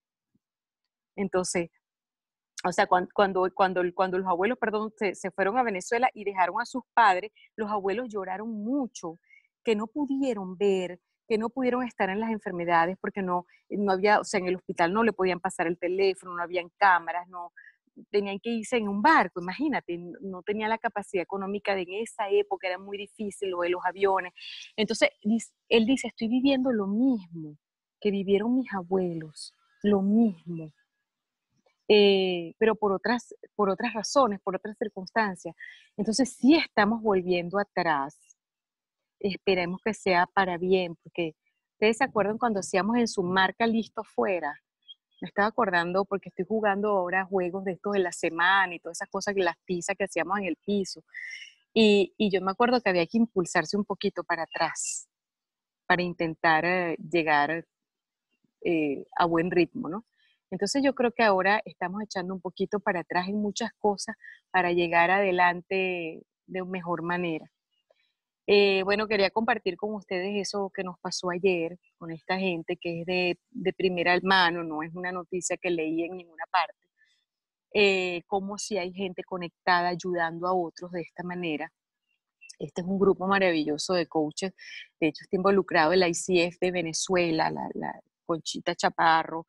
J: Entonces, o sea, cuando, cuando, cuando, cuando los abuelos, perdón, se, se fueron a Venezuela y dejaron a sus padres, los abuelos lloraron mucho, que no pudieron ver, que no pudieron estar en las enfermedades porque no, no había, o sea, en el hospital no le podían pasar el teléfono, no habían cámaras, no, tenían que irse en un barco, imagínate, no tenía la capacidad económica de en esa época, era muy difícil lo de los aviones. Entonces, él dice, estoy viviendo lo mismo que vivieron mis abuelos, lo mismo, eh, pero por otras, por otras razones, por otras circunstancias. Entonces, sí estamos volviendo atrás. Esperemos que sea para bien, porque ustedes se acuerdan cuando hacíamos en su marca listo fuera. Me estaba acordando porque estoy jugando ahora juegos de estos de la semana y todas esas cosas, las pizzas que hacíamos en el piso. Y, y yo me acuerdo que había que impulsarse un poquito para atrás para intentar eh, llegar eh, a buen ritmo, ¿no? Entonces yo creo que ahora estamos echando un poquito para atrás en muchas cosas para llegar adelante de mejor manera. Eh, bueno, quería compartir con ustedes eso que nos pasó ayer con esta gente que es de, de primera mano, no es una noticia que leí en ninguna parte, eh, como si hay gente conectada ayudando a otros de esta manera. Este es un grupo maravilloso de coaches, de hecho está involucrado el I C F de Venezuela, la, la Conchita Chaparro,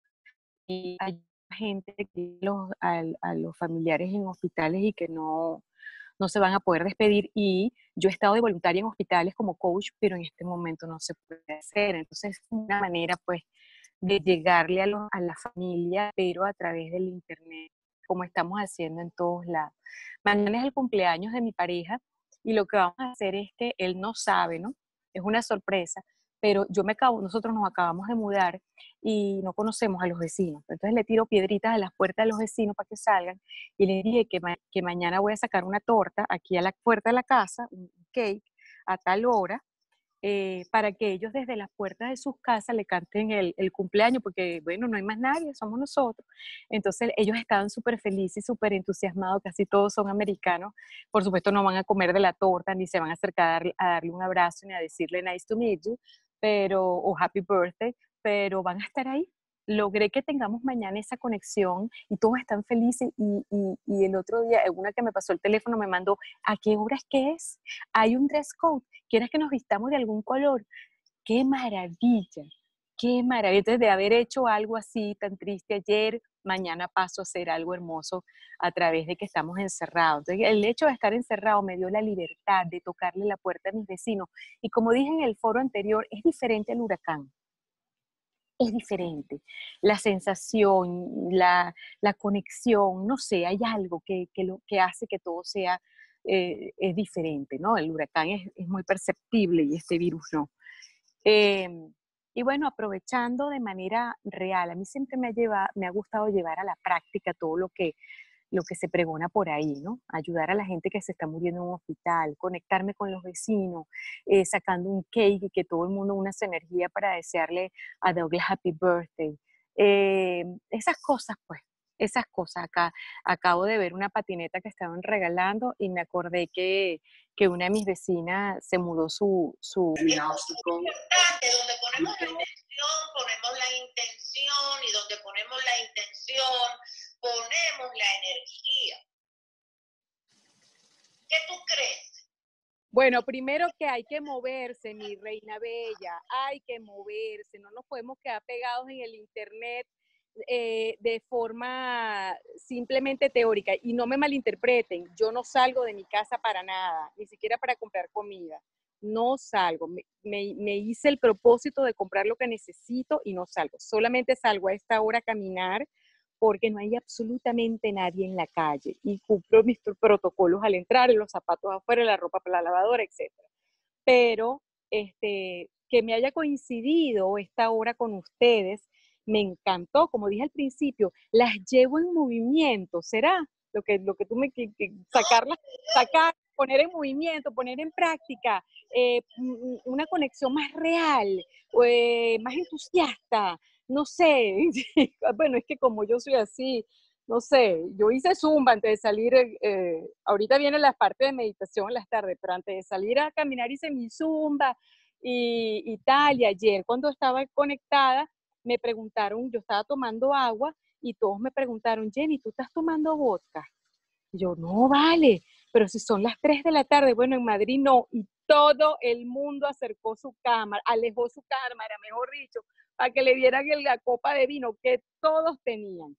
J: y hay gente que los, a, a los familiares en hospitales y que no no se van a poder despedir, y yo he estado de voluntaria en hospitales como coach, pero en este momento no se puede hacer. Entonces es una manera pues de llegarle a, los, a la familia, pero a través del internet, como estamos haciendo en todos lados. Mañana es el cumpleaños de mi pareja y lo que vamos a hacer es que él no sabe, ¿no? Es una sorpresa, pero yo me acabo, nosotros nos acabamos de mudar y no conocemos a los vecinos. Entonces le tiro piedritas a las puertas de los vecinos para que salgan y le dije que, ma que mañana voy a sacar una torta aquí a la puerta de la casa, un cake, a tal hora, eh, para que ellos desde las puertas de sus casas le canten el, el cumpleaños, porque bueno, no hay más nadie, somos nosotros. Entonces ellos estaban súper felices y súper entusiasmados, casi todos son americanos. Por supuesto no van a comer de la torta, ni se van a acercar a darle un abrazo, ni a decirle nice to meet you, pero, o happy birthday, pero van a estar ahí. Logré que tengamos mañana esa conexión y todos están felices y, y, y el otro día, una que me pasó el teléfono me mandó, ¿a qué hora es que es? Hay un dress code, ¿quieres que nos vistamos de algún color? ¡Qué maravilla! ¡Qué maravilla! Entonces, de haber hecho algo así tan triste ayer, mañana paso a hacer algo hermoso a través de que estamos encerrados. Entonces, el hecho de estar encerrado me dio la libertad de tocarle la puerta a mis vecinos. Y como dije en el foro anterior, es diferente al huracán. Es diferente. La sensación, la, la conexión, no sé, hay algo que, que, lo, que hace que todo sea eh, es diferente, ¿no? El huracán es, es muy perceptible y este virus no. Eh, y bueno, aprovechando de manera real, a mí siempre me ha, llevado, me ha gustado llevar a la práctica todo lo que, lo que se pregona por ahí, ¿no? Ayudar a la gente que se está muriendo en un hospital, conectarme con los vecinos, eh, sacando un cake y que todo el mundo una su energía para desearle a Douglas happy birthday. Eh, esas cosas, pues, esas cosas. Acá acabo de ver una patineta que estaban regalando y me acordé que, que una de mis vecinas se mudó su... su
A: es muy importante, donde ponemos la intención, ponemos la intención, y donde ponemos la intención, ponemos la energía. ¿Qué tú crees?
J: Bueno, primero que hay que moverse, mi reina bella, hay que moverse, no nos podemos quedar pegados en el internet eh, de forma simplemente teórica. Y no me malinterpreten, yo no salgo de mi casa para nada, ni siquiera para comprar comida. no salgo. Me, me, me hice el propósito de comprar lo que necesito y no salgo. Solamente salgo a esta hora a caminar porque no hay absolutamente nadie en la calle y cumplo mis protocolos al entrar, los zapatos afuera, la ropa para la lavadora, etcétera. Pero este, que me haya coincidido esta hora con ustedes, me encantó. Como dije al principio, las llevo en movimiento, ¿será? Lo que, lo que tú me que, que sacarlas, sacar, poner en movimiento, poner en práctica, eh, una conexión más real, eh, más entusiasta, no sé. Bueno, es que como yo soy así, no sé, yo hice Zumba antes de salir, eh, ahorita viene la parte de meditación en las tardes, pero antes de salir a caminar hice mi Zumba y, y tal, y ayer cuando estaba conectada, me preguntaron, yo estaba tomando agua y todos me preguntaron, Jenny, ¿tú estás tomando vodka? Y yo, no, vale, pero si son las tres de la tarde, bueno, en Madrid no, y todo el mundo acercó su cámara, alejó su cámara, mejor dicho, para que le dieran la copa de vino que todos tenían.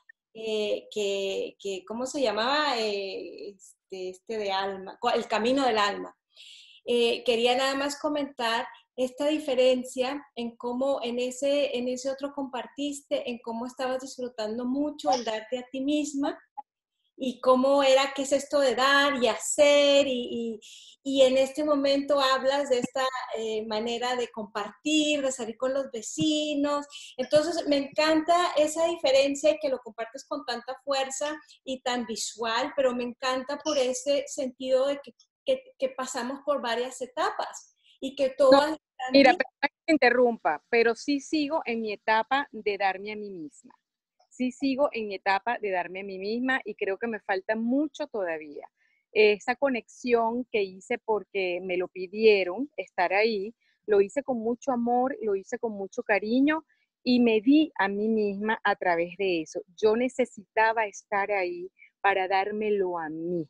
B: Eh, que, que, ¿cómo se llamaba? Eh, este, este de alma, el camino del alma. Eh, quería nada más comentar esta diferencia en cómo en ese, en ese otro compartiste, en cómo estabas disfrutando mucho el darte a ti misma y cómo era, qué es esto de dar y hacer, y, y, y en este momento hablas de esta eh, manera de compartir, de salir con los vecinos. Entonces me encanta esa diferencia y que lo compartes con tanta fuerza y tan visual, pero me encanta por ese sentido de que, que, que pasamos por varias etapas y que todas...
J: No, mira, perdón que te interrumpa, pero sí sigo en mi etapa de darme a mí misma. Sí sigo en mi etapa de darme a mí misma y creo que me falta mucho todavía. Esa conexión que hice porque me lo pidieron, estar ahí, lo hice con mucho amor, lo hice con mucho cariño y me di a mí misma a través de eso. Yo necesitaba estar ahí para dármelo a mí.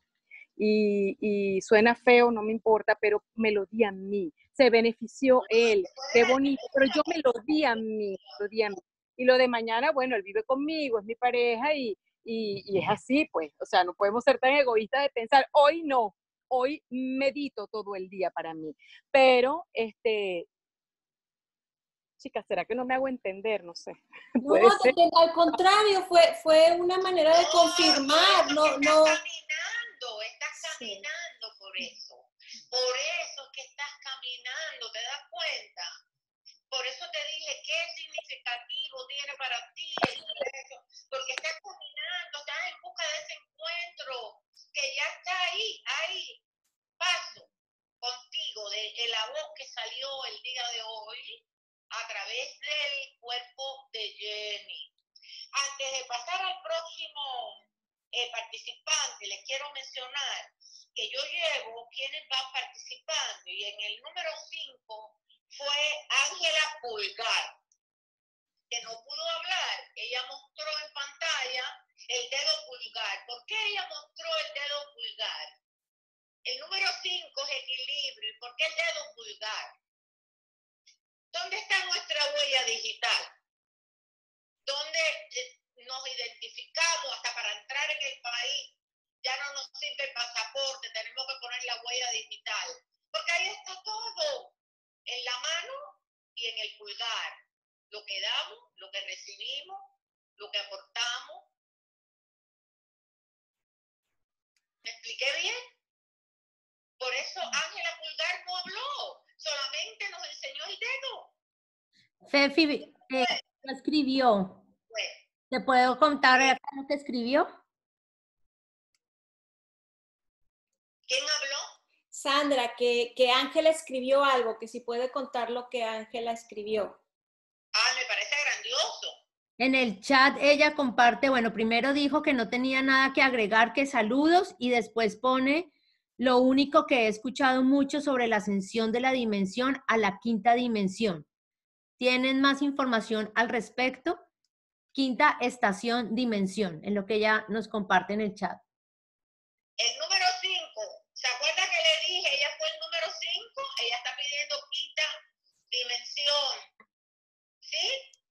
J: Y, y suena feo, no me importa, pero me lo di a mí. Se benefició él, qué bonito, pero yo me lo di a mí, lo di a mí. Y lo de mañana, bueno, él vive conmigo, es mi pareja y, y, y es así, pues. O sea, no podemos ser tan egoístas de pensar, hoy no, hoy medito todo el día para mí. Pero, este, chicas, ¿será que no me hago entender? No sé.
B: No, de, al contrario, fue, fue una manera de confirmar, no, no.
A: Estás caminando, estás caminando sí. por eso. Por eso es que estás caminando, ¿te das cuenta? Por eso te dije qué significativo tiene para ti el eso, porque estás caminando, estás en busca de ese encuentro que ya está ahí, ahí, paso contigo, de, de la voz que salió el día de hoy a través del cuerpo de Jenny. Antes de pasar al próximo eh, participante, les quiero mencionar que yo llevo quienes van participando y en el número cinco fue Ángela Pulgar, que no pudo hablar. Ella mostró en pantalla el dedo pulgar. ¿Por qué ella mostró el dedo pulgar? El número cinco es equilibrio. ¿Y por qué el dedo pulgar? ¿Dónde está nuestra huella digital? ¿Dónde eh, nos identificamos hasta para entrar en el país? Ya no nos sirve el pasaporte, tenemos que poner la huella digital. Porque ahí está todo. En la mano y en el pulgar. Lo que damos, lo que recibimos, lo que aportamos. ¿Me expliqué bien? Por eso Ángela Pulgar no habló, solamente nos enseñó el dedo.
C: Fefi, eh, ¿qué escribió?
A: Bueno.
C: ¿Te puedo contar eh, lo que escribió?
A: ¿Quién habló?
B: Sandra, que, que Ángela escribió algo, que si puede contar lo que Ángela escribió.
A: Ah, me parece grandioso.
C: En el chat ella comparte, bueno, primero dijo que no tenía nada que agregar, que saludos, y después pone lo único que he escuchado mucho sobre la ascensión de la dimensión a la quinta dimensión. ¿Tienen más información al respecto? Quinta estación dimensión, en lo que ella nos comparte en el chat.
A: El número cinco, ¿se acuerda que le dije? Ella fue el número cinco, ella está pidiendo quinta dimensión. ¿Sí?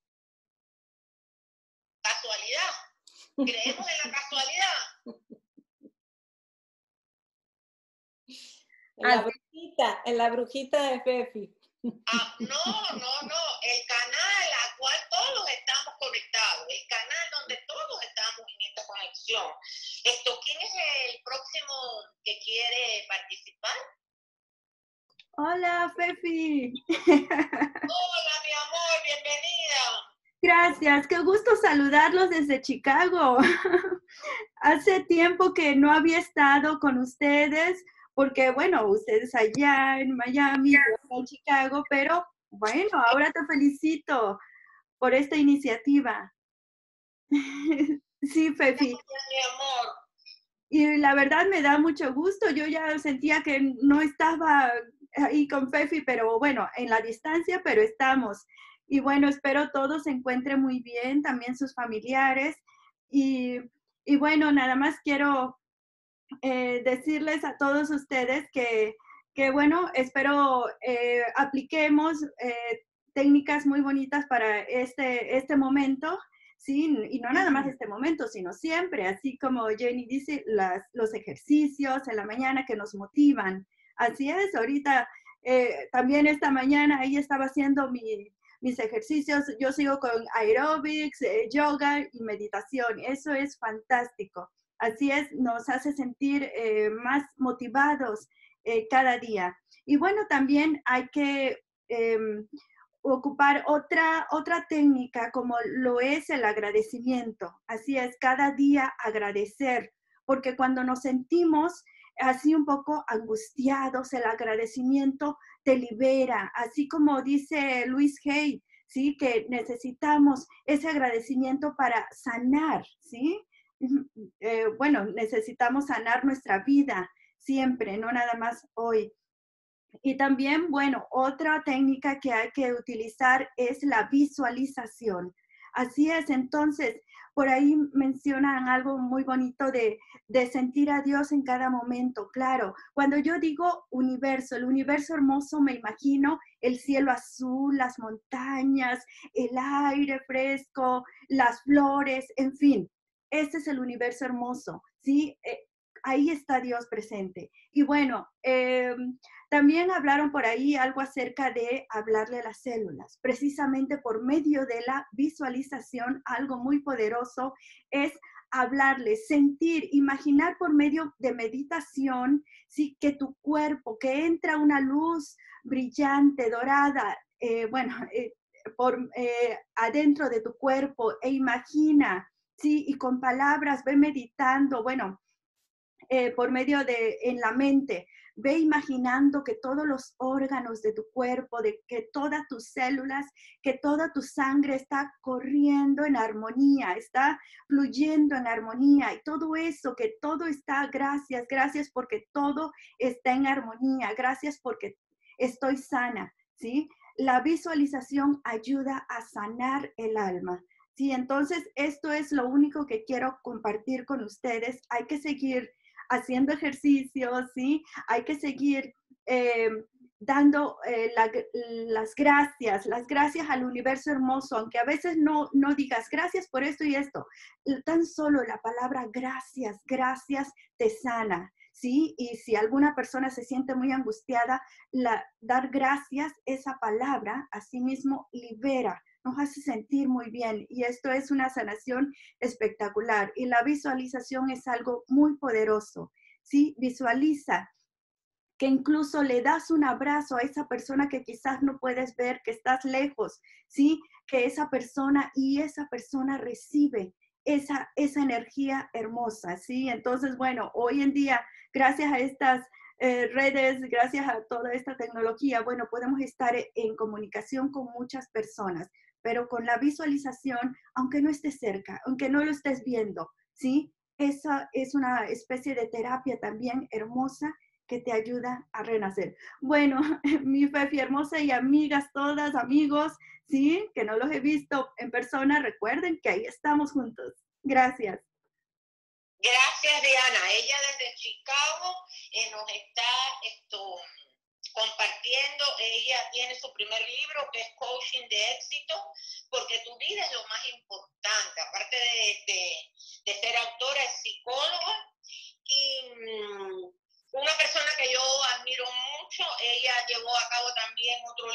A: Casualidad. ¿Creemos en la casualidad?
B: El brujita, en la brujita de Fefi.
A: Ah, no, no, no, el canal al cual todos estamos conectados, el canal donde todos estamos en esta conexión. Esto, ¿quién es el próximo que quiere participar?
K: Hola, Fefi.
A: Hola, mi amor, bienvenida.
K: Gracias, qué gusto saludarlos desde Chicago. Hace tiempo que no había estado con ustedes, porque bueno, ustedes allá en Miami, yo acá en Chicago, pero bueno, ahora te felicito por esta iniciativa. Sí, Fefi.
A: Gracias, mi amor.
K: Y la verdad me da mucho gusto. Yo ya sentía que no estaba ahí con Fefi, pero bueno, en la distancia, pero estamos. Y bueno, espero todos se encuentren muy bien, también sus familiares. Y, y bueno, nada más quiero eh, decirles a todos ustedes que, que bueno, espero eh, apliquemos eh, técnicas muy bonitas para este, este momento. Sí, y no nada más este momento, sino siempre, así como Jenny dice, las, los ejercicios en la mañana que nos motivan. Así es, ahorita eh, también esta mañana ahí estaba haciendo mi, mis ejercicios, yo sigo con aerobics, eh, yoga y meditación, eso es fantástico. Así es, nos hace sentir eh, más motivados eh, cada día. Y bueno, también hay que... Eh, ocupar otra, otra técnica como lo es el agradecimiento. Así es, cada día agradecer, porque cuando nos sentimos así un poco angustiados, el agradecimiento te libera, así como dice Luis Hay, ¿sí? Que necesitamos ese agradecimiento para sanar, ¿sí? Eh, bueno, necesitamos sanar nuestra vida siempre, no nada más hoy. Y también, bueno, otra técnica que hay que utilizar es la visualización. Así es, entonces, por ahí mencionan algo muy bonito de, de sentir a Dios en cada momento. Claro, cuando yo digo universo, el universo hermoso, me imagino el cielo azul, las montañas, el aire fresco, las flores, en fin. Ese es el universo hermoso, ¿sí? Eh, ahí está Dios presente. Y bueno, eh, también hablaron por ahí algo acerca de hablarle a las células. Precisamente por medio de la visualización, algo muy poderoso es hablarle, sentir, imaginar por medio de meditación, sí, que tu cuerpo, que entra una luz brillante, dorada, eh, bueno, eh, por eh, adentro de tu cuerpo e imagina, sí, y con palabras ve meditando, bueno, Eh, por medio de, en la mente, ve imaginando que todos los órganos de tu cuerpo, de que todas tus células, que toda tu sangre está corriendo en armonía, está fluyendo en armonía y todo eso, que todo está, gracias, gracias porque todo está en armonía, gracias porque estoy sana, ¿sí? La visualización ayuda a sanar el alma. Sí, entonces esto es lo único que quiero compartir con ustedes. Hay que seguir haciendo ejercicios, ¿sí? Hay que seguir eh, dando eh, la, las gracias, las gracias al universo hermoso, aunque a veces no, no digas gracias por esto y esto. Tan solo la palabra gracias, gracias te sana, ¿sí? Y si alguna persona se siente muy angustiada, la, dar gracias, esa palabra, asimismo libera, nos hace sentir muy bien y esto es una sanación espectacular y la visualización es algo muy poderoso, ¿sí? Visualiza que incluso le das un abrazo a esa persona que quizás no puedes ver, que estás lejos, ¿sí? Que esa persona y esa persona recibe esa, esa energía hermosa, ¿sí? Entonces, bueno, hoy en día, gracias a estas Eh, redes, gracias a toda esta tecnología, bueno, podemos estar en comunicación con muchas personas, pero con la visualización, aunque no estés cerca, aunque no lo estés viendo, ¿sí? Esa es una especie de terapia también hermosa que te ayuda a renacer. Bueno, mi Fefi hermosa y amigas todas, amigos, ¿sí? Que no los he visto en persona, recuerden que ahí estamos juntos. Gracias.
A: Gracias, Diana. Ella desde Chicago eh, nos está esto, compartiendo. Ella tiene su primer libro que es Coaching de Éxito, porque tu vida es lo más importante. Aparte de, de, de ser autora, es psicóloga y mmm, una persona que yo admiro mucho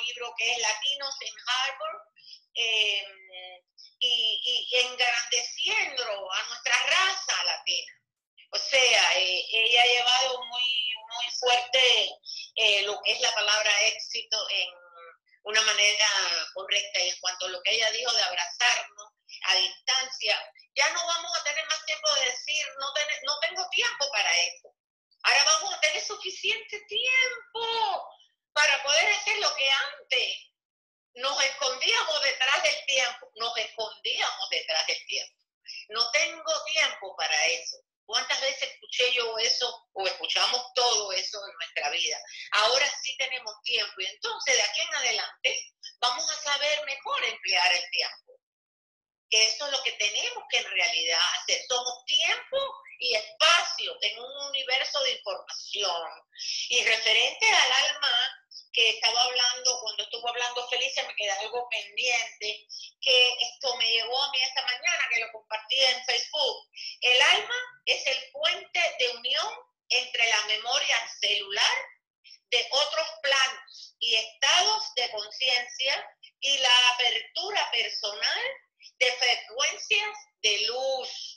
A: libro que es Latinos en Harvard, eh, y, y engrandeciendo a nuestra raza latina. O sea, eh, ella ha llevado muy, muy fuerte eh, lo que es la palabra éxito en una manera correcta, y en cuanto a lo que ella dijo de abrazarnos a distancia, ya no vamos a tener más tiempo de decir, no, ten, no tengo tiempo para eso. Ahora vamos a tener suficiente tiempo para poder hacer lo que antes nos escondíamos detrás del tiempo, nos escondíamos detrás del tiempo. No tengo tiempo para eso. ¿Cuántas veces escuché yo eso o escuchamos todo eso en nuestra vida? Ahora sí tenemos tiempo, y entonces de aquí en adelante vamos a saber mejor emplear el tiempo. Que eso es lo que tenemos que en realidad hacer. Somos tiempo y espacio en un universo de información. Y referente al alma que estaba hablando, cuando estuvo hablando Felicia, me queda algo pendiente, que esto me llegó a mí esta mañana, que lo compartí en Facebook. El alma es el puente de unión entre la memoria celular de otros planos y estados de conciencia y la apertura personal de frecuencias de luz.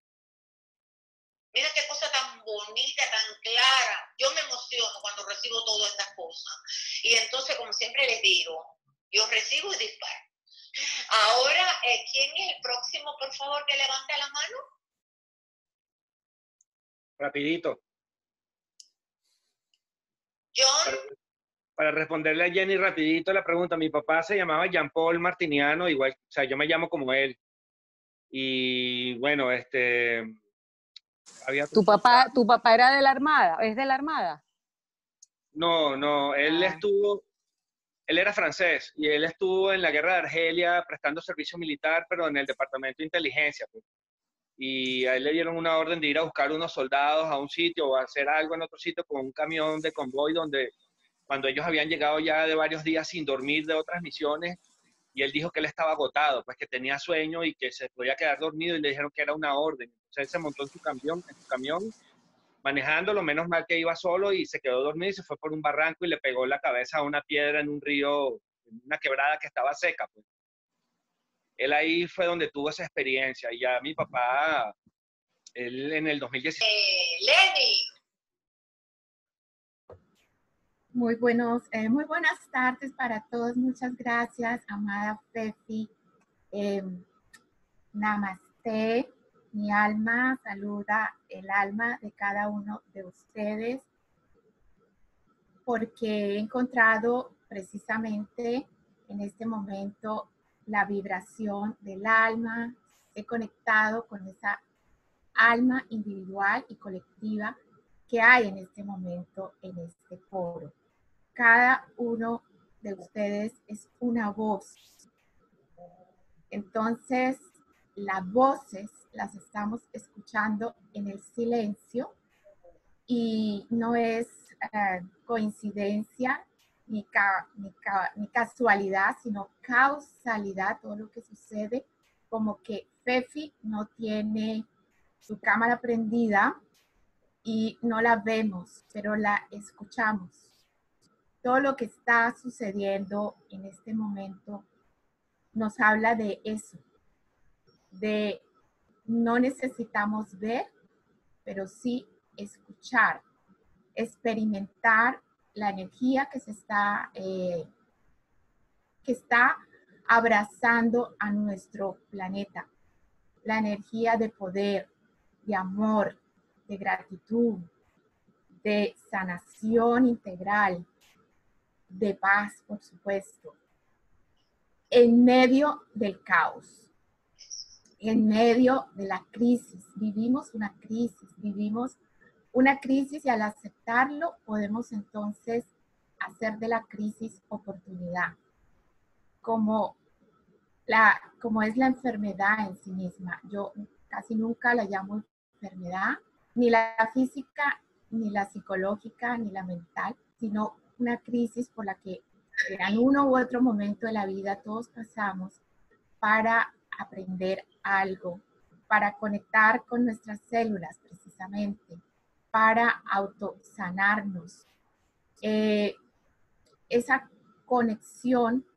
A: Mira qué cosa tan bonita, tan clara. Yo me emociono cuando recibo todas estas cosas. Y entonces, como siempre les digo, yo recibo y disparo. Ahora, eh, ¿quién es el próximo, por favor, que levante la mano?
G: Rapidito.
A: John.
G: Para, para responderle a Jenny rapidito la pregunta, mi papá se llamaba Jean Paul Martiniano, igual, o sea, yo me llamo como él. Y bueno, este... había
J: ¿Tu papá, ¿Tu papá era de la Armada? ¿Es de la Armada?
G: No, no, él
J: Ah.
G: estuvo, él era francés y él estuvo en la guerra de Argelia prestando servicio militar, pero en el departamento de inteligencia. Pues. Y a él le dieron una orden de ir a buscar unos soldados a un sitio o a hacer algo en otro sitio con un camión de convoy donde cuando ellos habían llegado ya de varios días sin dormir de otras misiones, y él dijo que él estaba agotado, pues que tenía sueño y que se podía quedar dormido, y le dijeron que era una orden. Entonces él se montó en su camión, en su camión manejándolo, menos mal que iba solo, y se quedó dormido y se fue por un barranco y le pegó la cabeza a una piedra en un río, en una quebrada que estaba seca. Pues. Él ahí fue donde tuvo esa experiencia, y ya mi papá, él en el dos mil dieciséis.
A: Eh, Lenny.
L: Muy, buenos, eh, muy buenas tardes para todos. Muchas gracias, amada Fefi. Eh, namaste. Mi alma saluda el alma de cada uno de ustedes, porque he encontrado precisamente en este momento la vibración del alma. He conectado con esa alma individual y colectiva que hay en este momento en este foro. Cada uno de ustedes es una voz. Entonces, las voces las estamos escuchando en el silencio, y no es eh, coincidencia ni, ca, ni, ca, ni casualidad, sino causalidad todo lo que sucede, como que Fefi no tiene su cámara prendida y no la vemos, pero la escuchamos. Todo lo que está sucediendo en este momento nos habla de eso, de no necesitamos ver, pero sí escuchar, experimentar la energía que se está, eh, que está abrazando a nuestro planeta, la energía de poder, de amor, de gratitud, de sanación integral, de paz, por supuesto, en medio del caos, en medio de la crisis. Vivimos una crisis, vivimos una crisis, y al aceptarlo podemos entonces hacer de la crisis oportunidad, como, la, como es la enfermedad en sí misma. Yo casi nunca la llamo enfermedad, ni la física, ni la psicológica, ni la mental, sino una crisis por la que en uno u otro momento de la vida todos pasamos para aprender algo, para conectar con nuestras células precisamente, para autosanarnos. Eh, esa conexión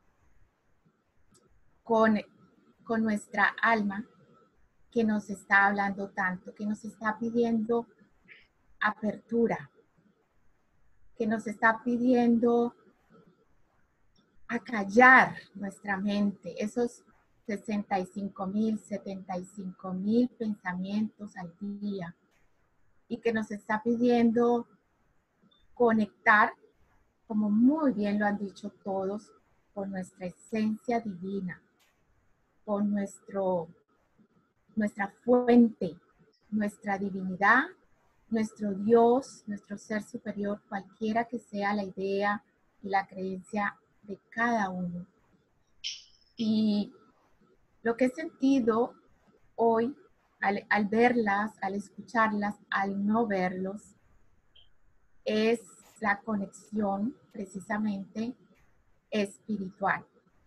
L: con, con nuestra alma que nos está hablando tanto, que nos está pidiendo apertura, que nos está pidiendo acallar nuestra mente, esos sesenta y cinco mil, setenta y cinco mil pensamientos al día, y que nos está pidiendo conectar, como muy bien lo han dicho todos, con nuestra esencia divina, con nuestro, nuestra fuente, nuestra divinidad, nuestro Dios, nuestro ser superior, cualquiera que sea la idea y la creencia de cada uno. Y lo que he sentido hoy, al, al verlas, al escucharlas, al no verlos, es la conexión precisamente espiritual.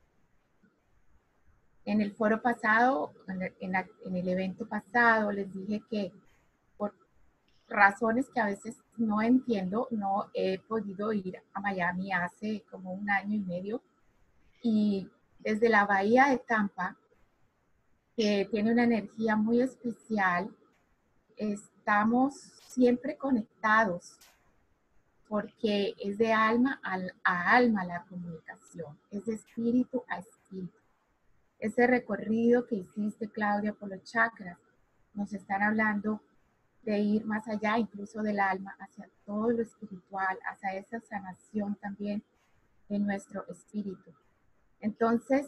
L: En el foro pasado, en el, en la, en el evento pasado, les dije que por razones que a veces no entiendo, no he podido ir a Miami hace como un año y medio, y desde la bahía de Tampa, que tiene una energía muy especial, estamos siempre conectados, porque es de alma a alma la comunicación, es de espíritu a espíritu. Ese recorrido que hiciste, Claudia, por los chakras, nos están hablando de ir más allá, incluso del alma, hacia todo lo espiritual, hacia esa sanación también de nuestro espíritu. Entonces,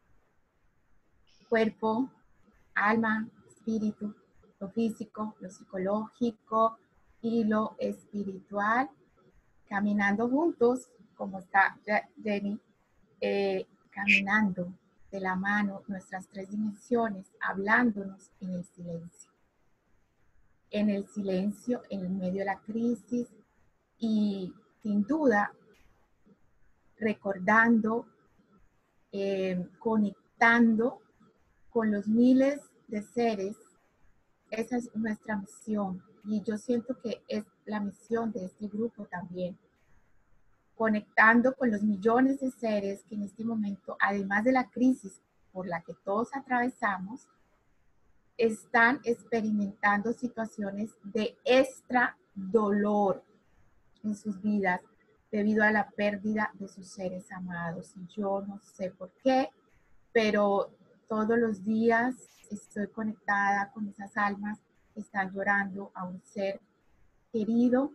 L: cuerpo, alma, espíritu, lo físico, lo psicológico y lo espiritual, caminando juntos, como está Jenny, eh, caminando de la mano nuestras tres dimensiones, hablándonos en el silencio. En el silencio, en el medio de la crisis y sin duda recordando, eh, conectando con los miles de seres. Esa es nuestra misión y yo siento que es la misión de este grupo también. Conectando con los millones de seres que en este momento, además de la crisis por la que todos atravesamos, están experimentando situaciones de extra dolor en sus vidas debido a la pérdida de sus seres amados. Y yo no sé por qué, pero todos los días estoy conectada con esas almas que están llorando a un ser querido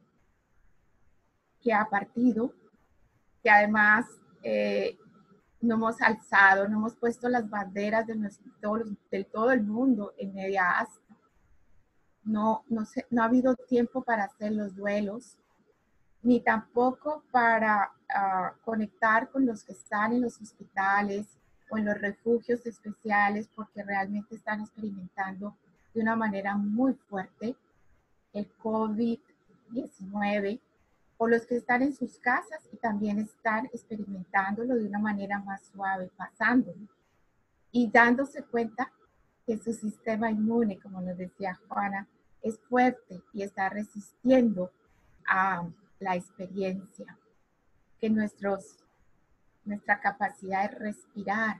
L: que ha partido, que además eh, no hemos alzado, no hemos puesto las banderas de, nuestro, de todo el mundo en media asta. No, no, sé, no ha habido tiempo para hacer los duelos, ni tampoco para uh, conectar con los que están en los hospitales o en los refugios especiales, porque realmente están experimentando de una manera muy fuerte el COVID diecinueve, o los que están en sus casas y también están experimentándolo de una manera más suave, pasándolo y dándose cuenta que su sistema inmune, como nos decía Juana, es fuerte y está resistiendo a la experiencia, que nuestros, nuestra capacidad de respirar,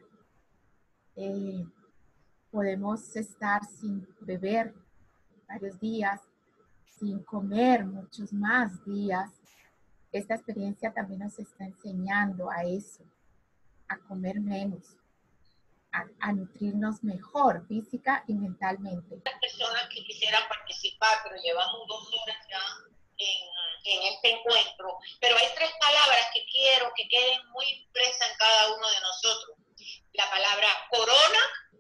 L: eh, podemos estar sin beber varios días, sin comer muchos más días. Esta experiencia también nos está enseñando a eso, a comer menos, a, a nutrirnos mejor física y mentalmente.
A: Las personas que quisieran participar, pero llevamos dos horas ya en, en este encuentro, pero hay tres palabras que quiero que queden muy impresas en cada uno de nosotros. La palabra corona,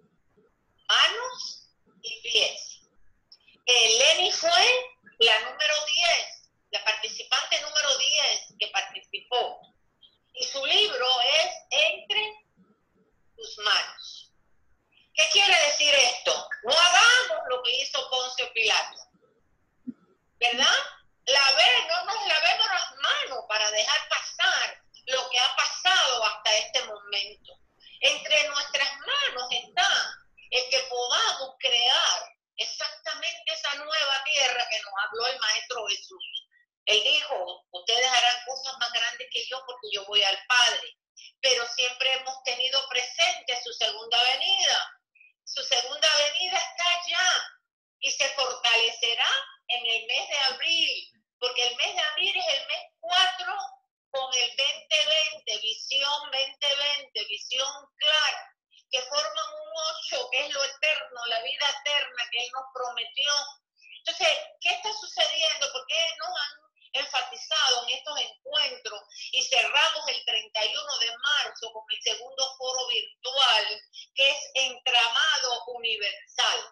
A: manos y pies. Eh, Lenny fue la número diez. La participante número diez que participó. Y su libro es Entre tus manos. ¿Qué quiere decir esto? No hagamos lo que hizo Poncio Pilato. ¿Verdad? Lavé, no nos lavemos las manos para dejar pasar lo que ha pasado hasta este momento. Entre nuestras manos está el que podamos crear exactamente esa nueva tierra que nos habló el Maestro Jesús. Él dijo, ustedes harán cosas más grandes que yo porque yo voy al Padre. Pero siempre hemos tenido presente su segunda venida. Su segunda venida está allá y se fortalecerá en el mes de abril, porque el mes de abril es el mes cuatro con el veinte veinte, visión veinte veinte, visión clara, que forman un ocho, que es lo eterno, la vida eterna que Él nos prometió. Entonces, ¿qué está sucediendo? ¿Por qué nos han enfatizado en estos encuentros y cerramos el treinta y uno de marzo con el segundo foro virtual, que es Entramado Universal?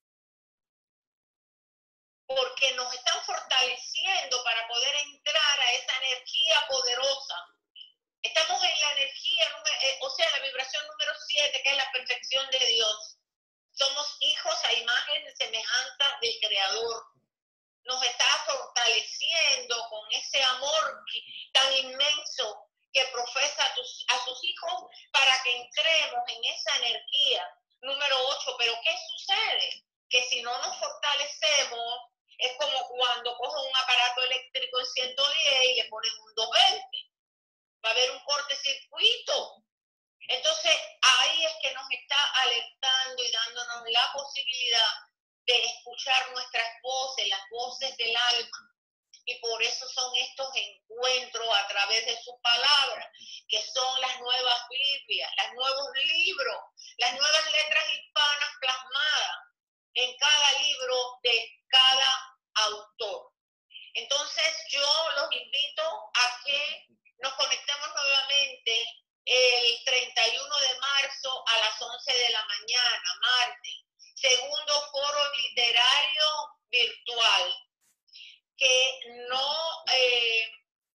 A: Porque nos están fortaleciendo para poder entrar a esa energía poderosa. Estamos en la energía, o sea, la vibración número siete, que es la perfección de Dios. Somos hijos a imagen y semejanza del Creador. Nos está fortaleciendo con ese amor tan inmenso que profesa a, tus, a sus hijos para que entremos en esa energía número ocho. Pero ¿qué sucede? Que si no nos fortalecemos, es como cuando cogen un aparato eléctrico en ciento diez y le ponen un doscientos veinte. Va a haber un cortocircuito. Entonces, ahí es que nos está alertando y dándonos la posibilidad de escuchar nuestras voces, las voces del alma. Y por eso son estos encuentros a través de su palabra, que son las nuevas Biblias, los nuevos libros, las nuevas letras hispanas plasmadas en cada libro de cada autor. Entonces, yo los invito a que nos conectemos nuevamente el treinta y uno de marzo a las once de la mañana, martes. Segundo foro literario virtual, que no eh,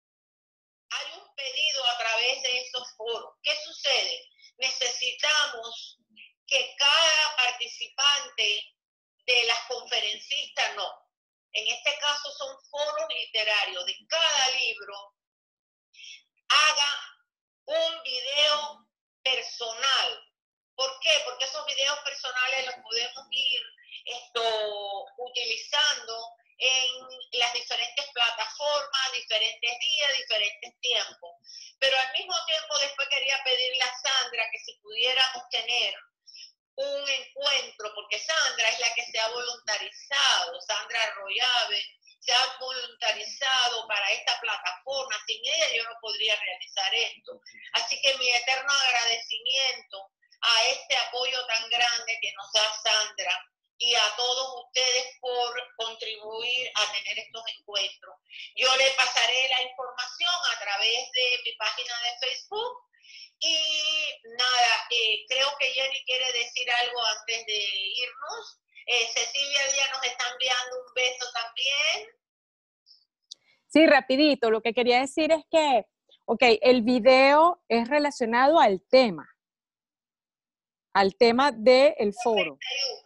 A: hay un pedido a través de esos foros. ¿Qué sucede? Necesitamos que cada participante de las conferencistas, no, en este caso son foros literarios, de cada libro, haga un video personal. ¿Por qué? Porque esos videos personales los podemos ir esto, utilizando en las diferentes plataformas, diferentes días, diferentes tiempos. Pero al mismo tiempo después quería pedirle a Sandra que si pudiéramos tener un encuentro, porque Sandra es la que se ha voluntarizado, Sandra Arroyave, se ha voluntarizado para esta plataforma. Sin ella yo no podría realizar esto. Así que mi eterno agradecimiento a este apoyo tan grande que nos da Sandra y a todos ustedes por contribuir a tener estos encuentros. Yo le pasaré la información a través de mi página de Facebook. Y nada, eh, creo que Jenny quiere decir algo antes de irnos. Eh, Cecilia Díaz nos está enviando un beso también.
J: Sí, rapidito, lo que quería decir es que, ok, el video es relacionado al tema, al tema del foro.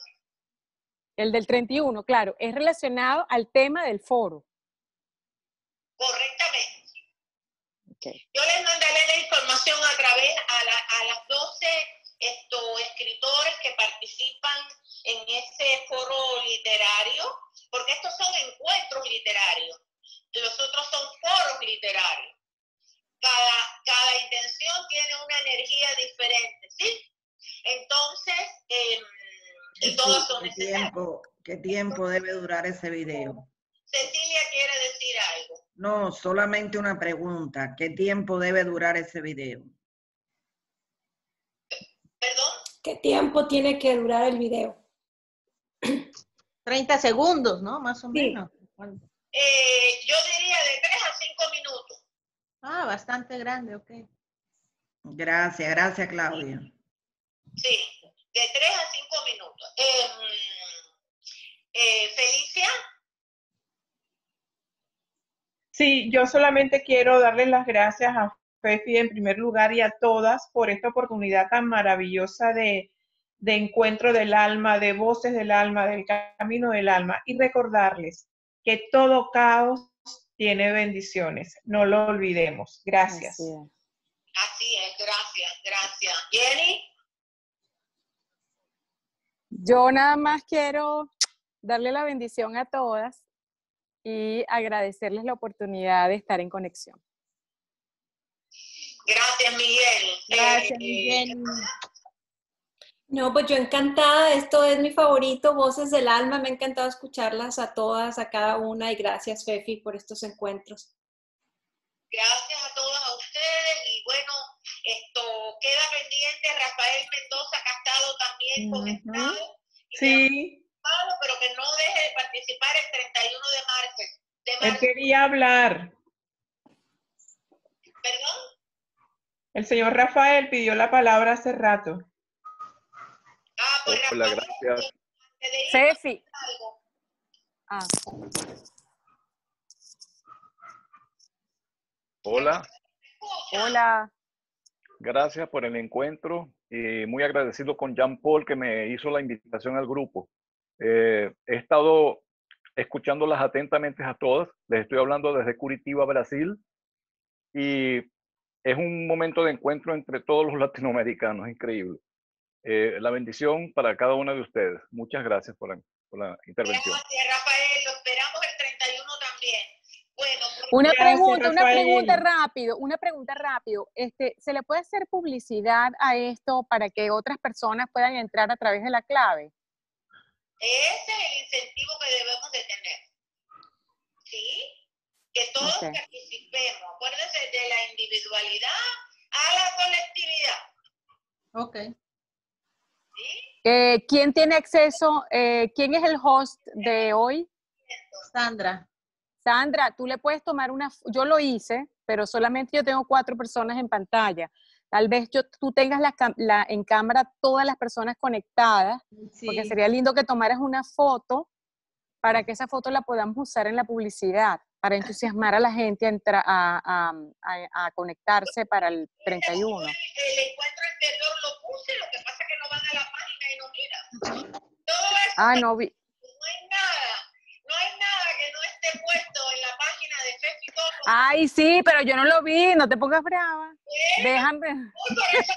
J: El del treinta y uno, claro, es relacionado al tema del foro.
A: Correctamente.
J: Okay.
A: Yo les mandaré la información a través a, la, a las doce esto, escritores que participan en ese foro literario, porque estos son encuentros literarios, los otros son foros literarios. Cada, cada intención tiene una energía diferente, ¿sí? Entonces, eh, y todas son
M: ¿Qué
A: necesarias.
M: tiempo, ¿Qué tiempo debe durar ese video?
A: Cecilia quiere decir algo.
M: No, solamente una pregunta. ¿Qué tiempo debe durar ese video?
A: ¿Perdón?
B: ¿Qué tiempo tiene que durar el video?
H: treinta segundos, ¿no? Más o
B: Sí.
H: menos.
A: Eh, yo diría de tres a cinco minutos.
H: Ah, bastante grande, ok.
M: Gracias, gracias, Claudia.
A: Sí, de tres a cinco minutos. Eh, eh, Felicia.
D: Sí, yo solamente quiero darles las gracias a Fefi en primer lugar y a todas por esta oportunidad tan maravillosa de, de encuentro del alma, de voces del alma, del camino del alma, y recordarles que todo caos tiene bendiciones. No lo olvidemos. Gracias.
J: Así es.
A: Así es, gracias, gracias. Jenny.
J: Yo nada más quiero darle la bendición a todas y agradecerles la oportunidad de estar en conexión.
A: Gracias, Miguel.
H: Gracias,
A: Eh,
H: Miguel.
B: No, pues yo encantada, esto es mi favorito, Voces del Alma, me ha encantado escucharlas a todas, a cada una, y gracias, Fefi, por estos encuentros.
A: Gracias a todos a ustedes, y bueno, esto queda pendiente. Rafael Mendoza, que ha estado también conectado,
D: Sí,
A: pero que no deje de participar el treinta y uno de marzo. De
D: él
A: marzo.
D: quería hablar.
A: ¿Perdón?
D: El señor Rafael pidió la palabra hace rato.
A: Ah, pues
N: Hola,
A: Rafael,
N: gracias.
A: antes de ir,
J: Fefi.
A: algo.
J: Ah.
N: Hola,
J: Hola.
N: gracias por el encuentro y muy agradecido con Jean Paul que me hizo la invitación al grupo. Eh, he estado escuchándolas atentamente a todas, les estoy hablando desde Curitiba, Brasil, y es un momento de encuentro entre todos los latinoamericanos, increíble. Eh, la bendición para cada una de ustedes. Muchas gracias por la, por la intervención.
A: Gracias, Rafael, lo esperamos el treinta y uno también. Bueno, pues,
J: Una
D: Gracias,
J: pregunta, una
D: Rafael.
J: pregunta rápido, una pregunta rápido. Este, ¿se le puede hacer publicidad a esto para que otras personas puedan entrar a través de la clave?
A: ese es el incentivo que debemos de tener. ¿Sí? Que todos
J: Ok.
A: participemos. Acuérdense de la individualidad a la colectividad.
H: Ok.
A: ¿Sí?
J: Eh, ¿quién tiene acceso? Eh, ¿quién es el host de hoy?
H: Sandra.
J: Sandra, tú le puedes tomar una, yo lo hice, pero solamente yo tengo cuatro personas en pantalla. Tal vez yo, tú tengas la, la, en cámara todas las personas conectadas,
H: Sí.
J: porque sería lindo que tomaras una foto para que esa foto la podamos usar en la publicidad, para entusiasmar a la gente a, entrar, a, a, a, a conectarse para el treinta y uno.
A: El encuentro anterior lo puse, lo que pasa es que no van a la página y no miran. Todo eso,
J: Ah, no vi.
A: no hay nada, no hay nada que no esté puesto en la página de Fefi Todo.
J: Ay, sí, pero yo no lo vi, no te pongas brava. Déjame.
A: Por eso,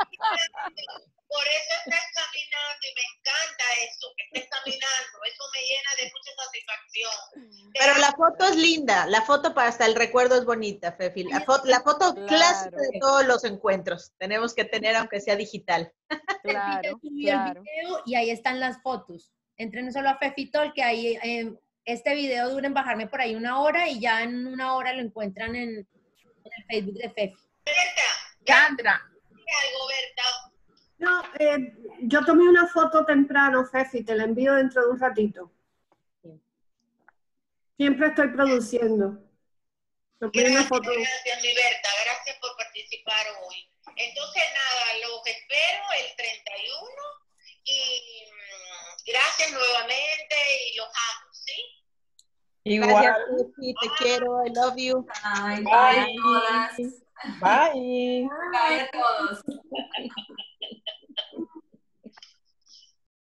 A: por eso estás caminando y me encanta eso, que estés caminando, eso me llena de mucha satisfacción.
H: Pero la foto es linda, la foto para hasta el recuerdo es bonita, Fefi. La foto, la foto
J: Claro.
H: clásica de todos los encuentros. Tenemos que tener, aunque sea digital.
J: Claro,
C: Subí el
J: claro.
C: video y ahí están las fotos. Entren solo a Fefitol, que ahí eh, este video dura en bajarme por ahí una hora y ya en una hora lo encuentran en, en el Facebook de Fefi.
K: Sandra.
A: Algo, Berta.
O: No, eh, yo tomé una foto temprano, Fefi, te la envío dentro de un ratito. Siempre estoy produciendo. Tomé una foto.
A: Gracias, mi Berta, gracias por participar hoy. Entonces, nada, los espero el treinta y uno y mmm, gracias nuevamente y los amo, ¿sí?
D: Igual.
H: Gracias, Fefi, te quiero, I love you.
B: Bye,
D: Bye.
B: bye a todas.
D: Bye.
B: Bye a todos.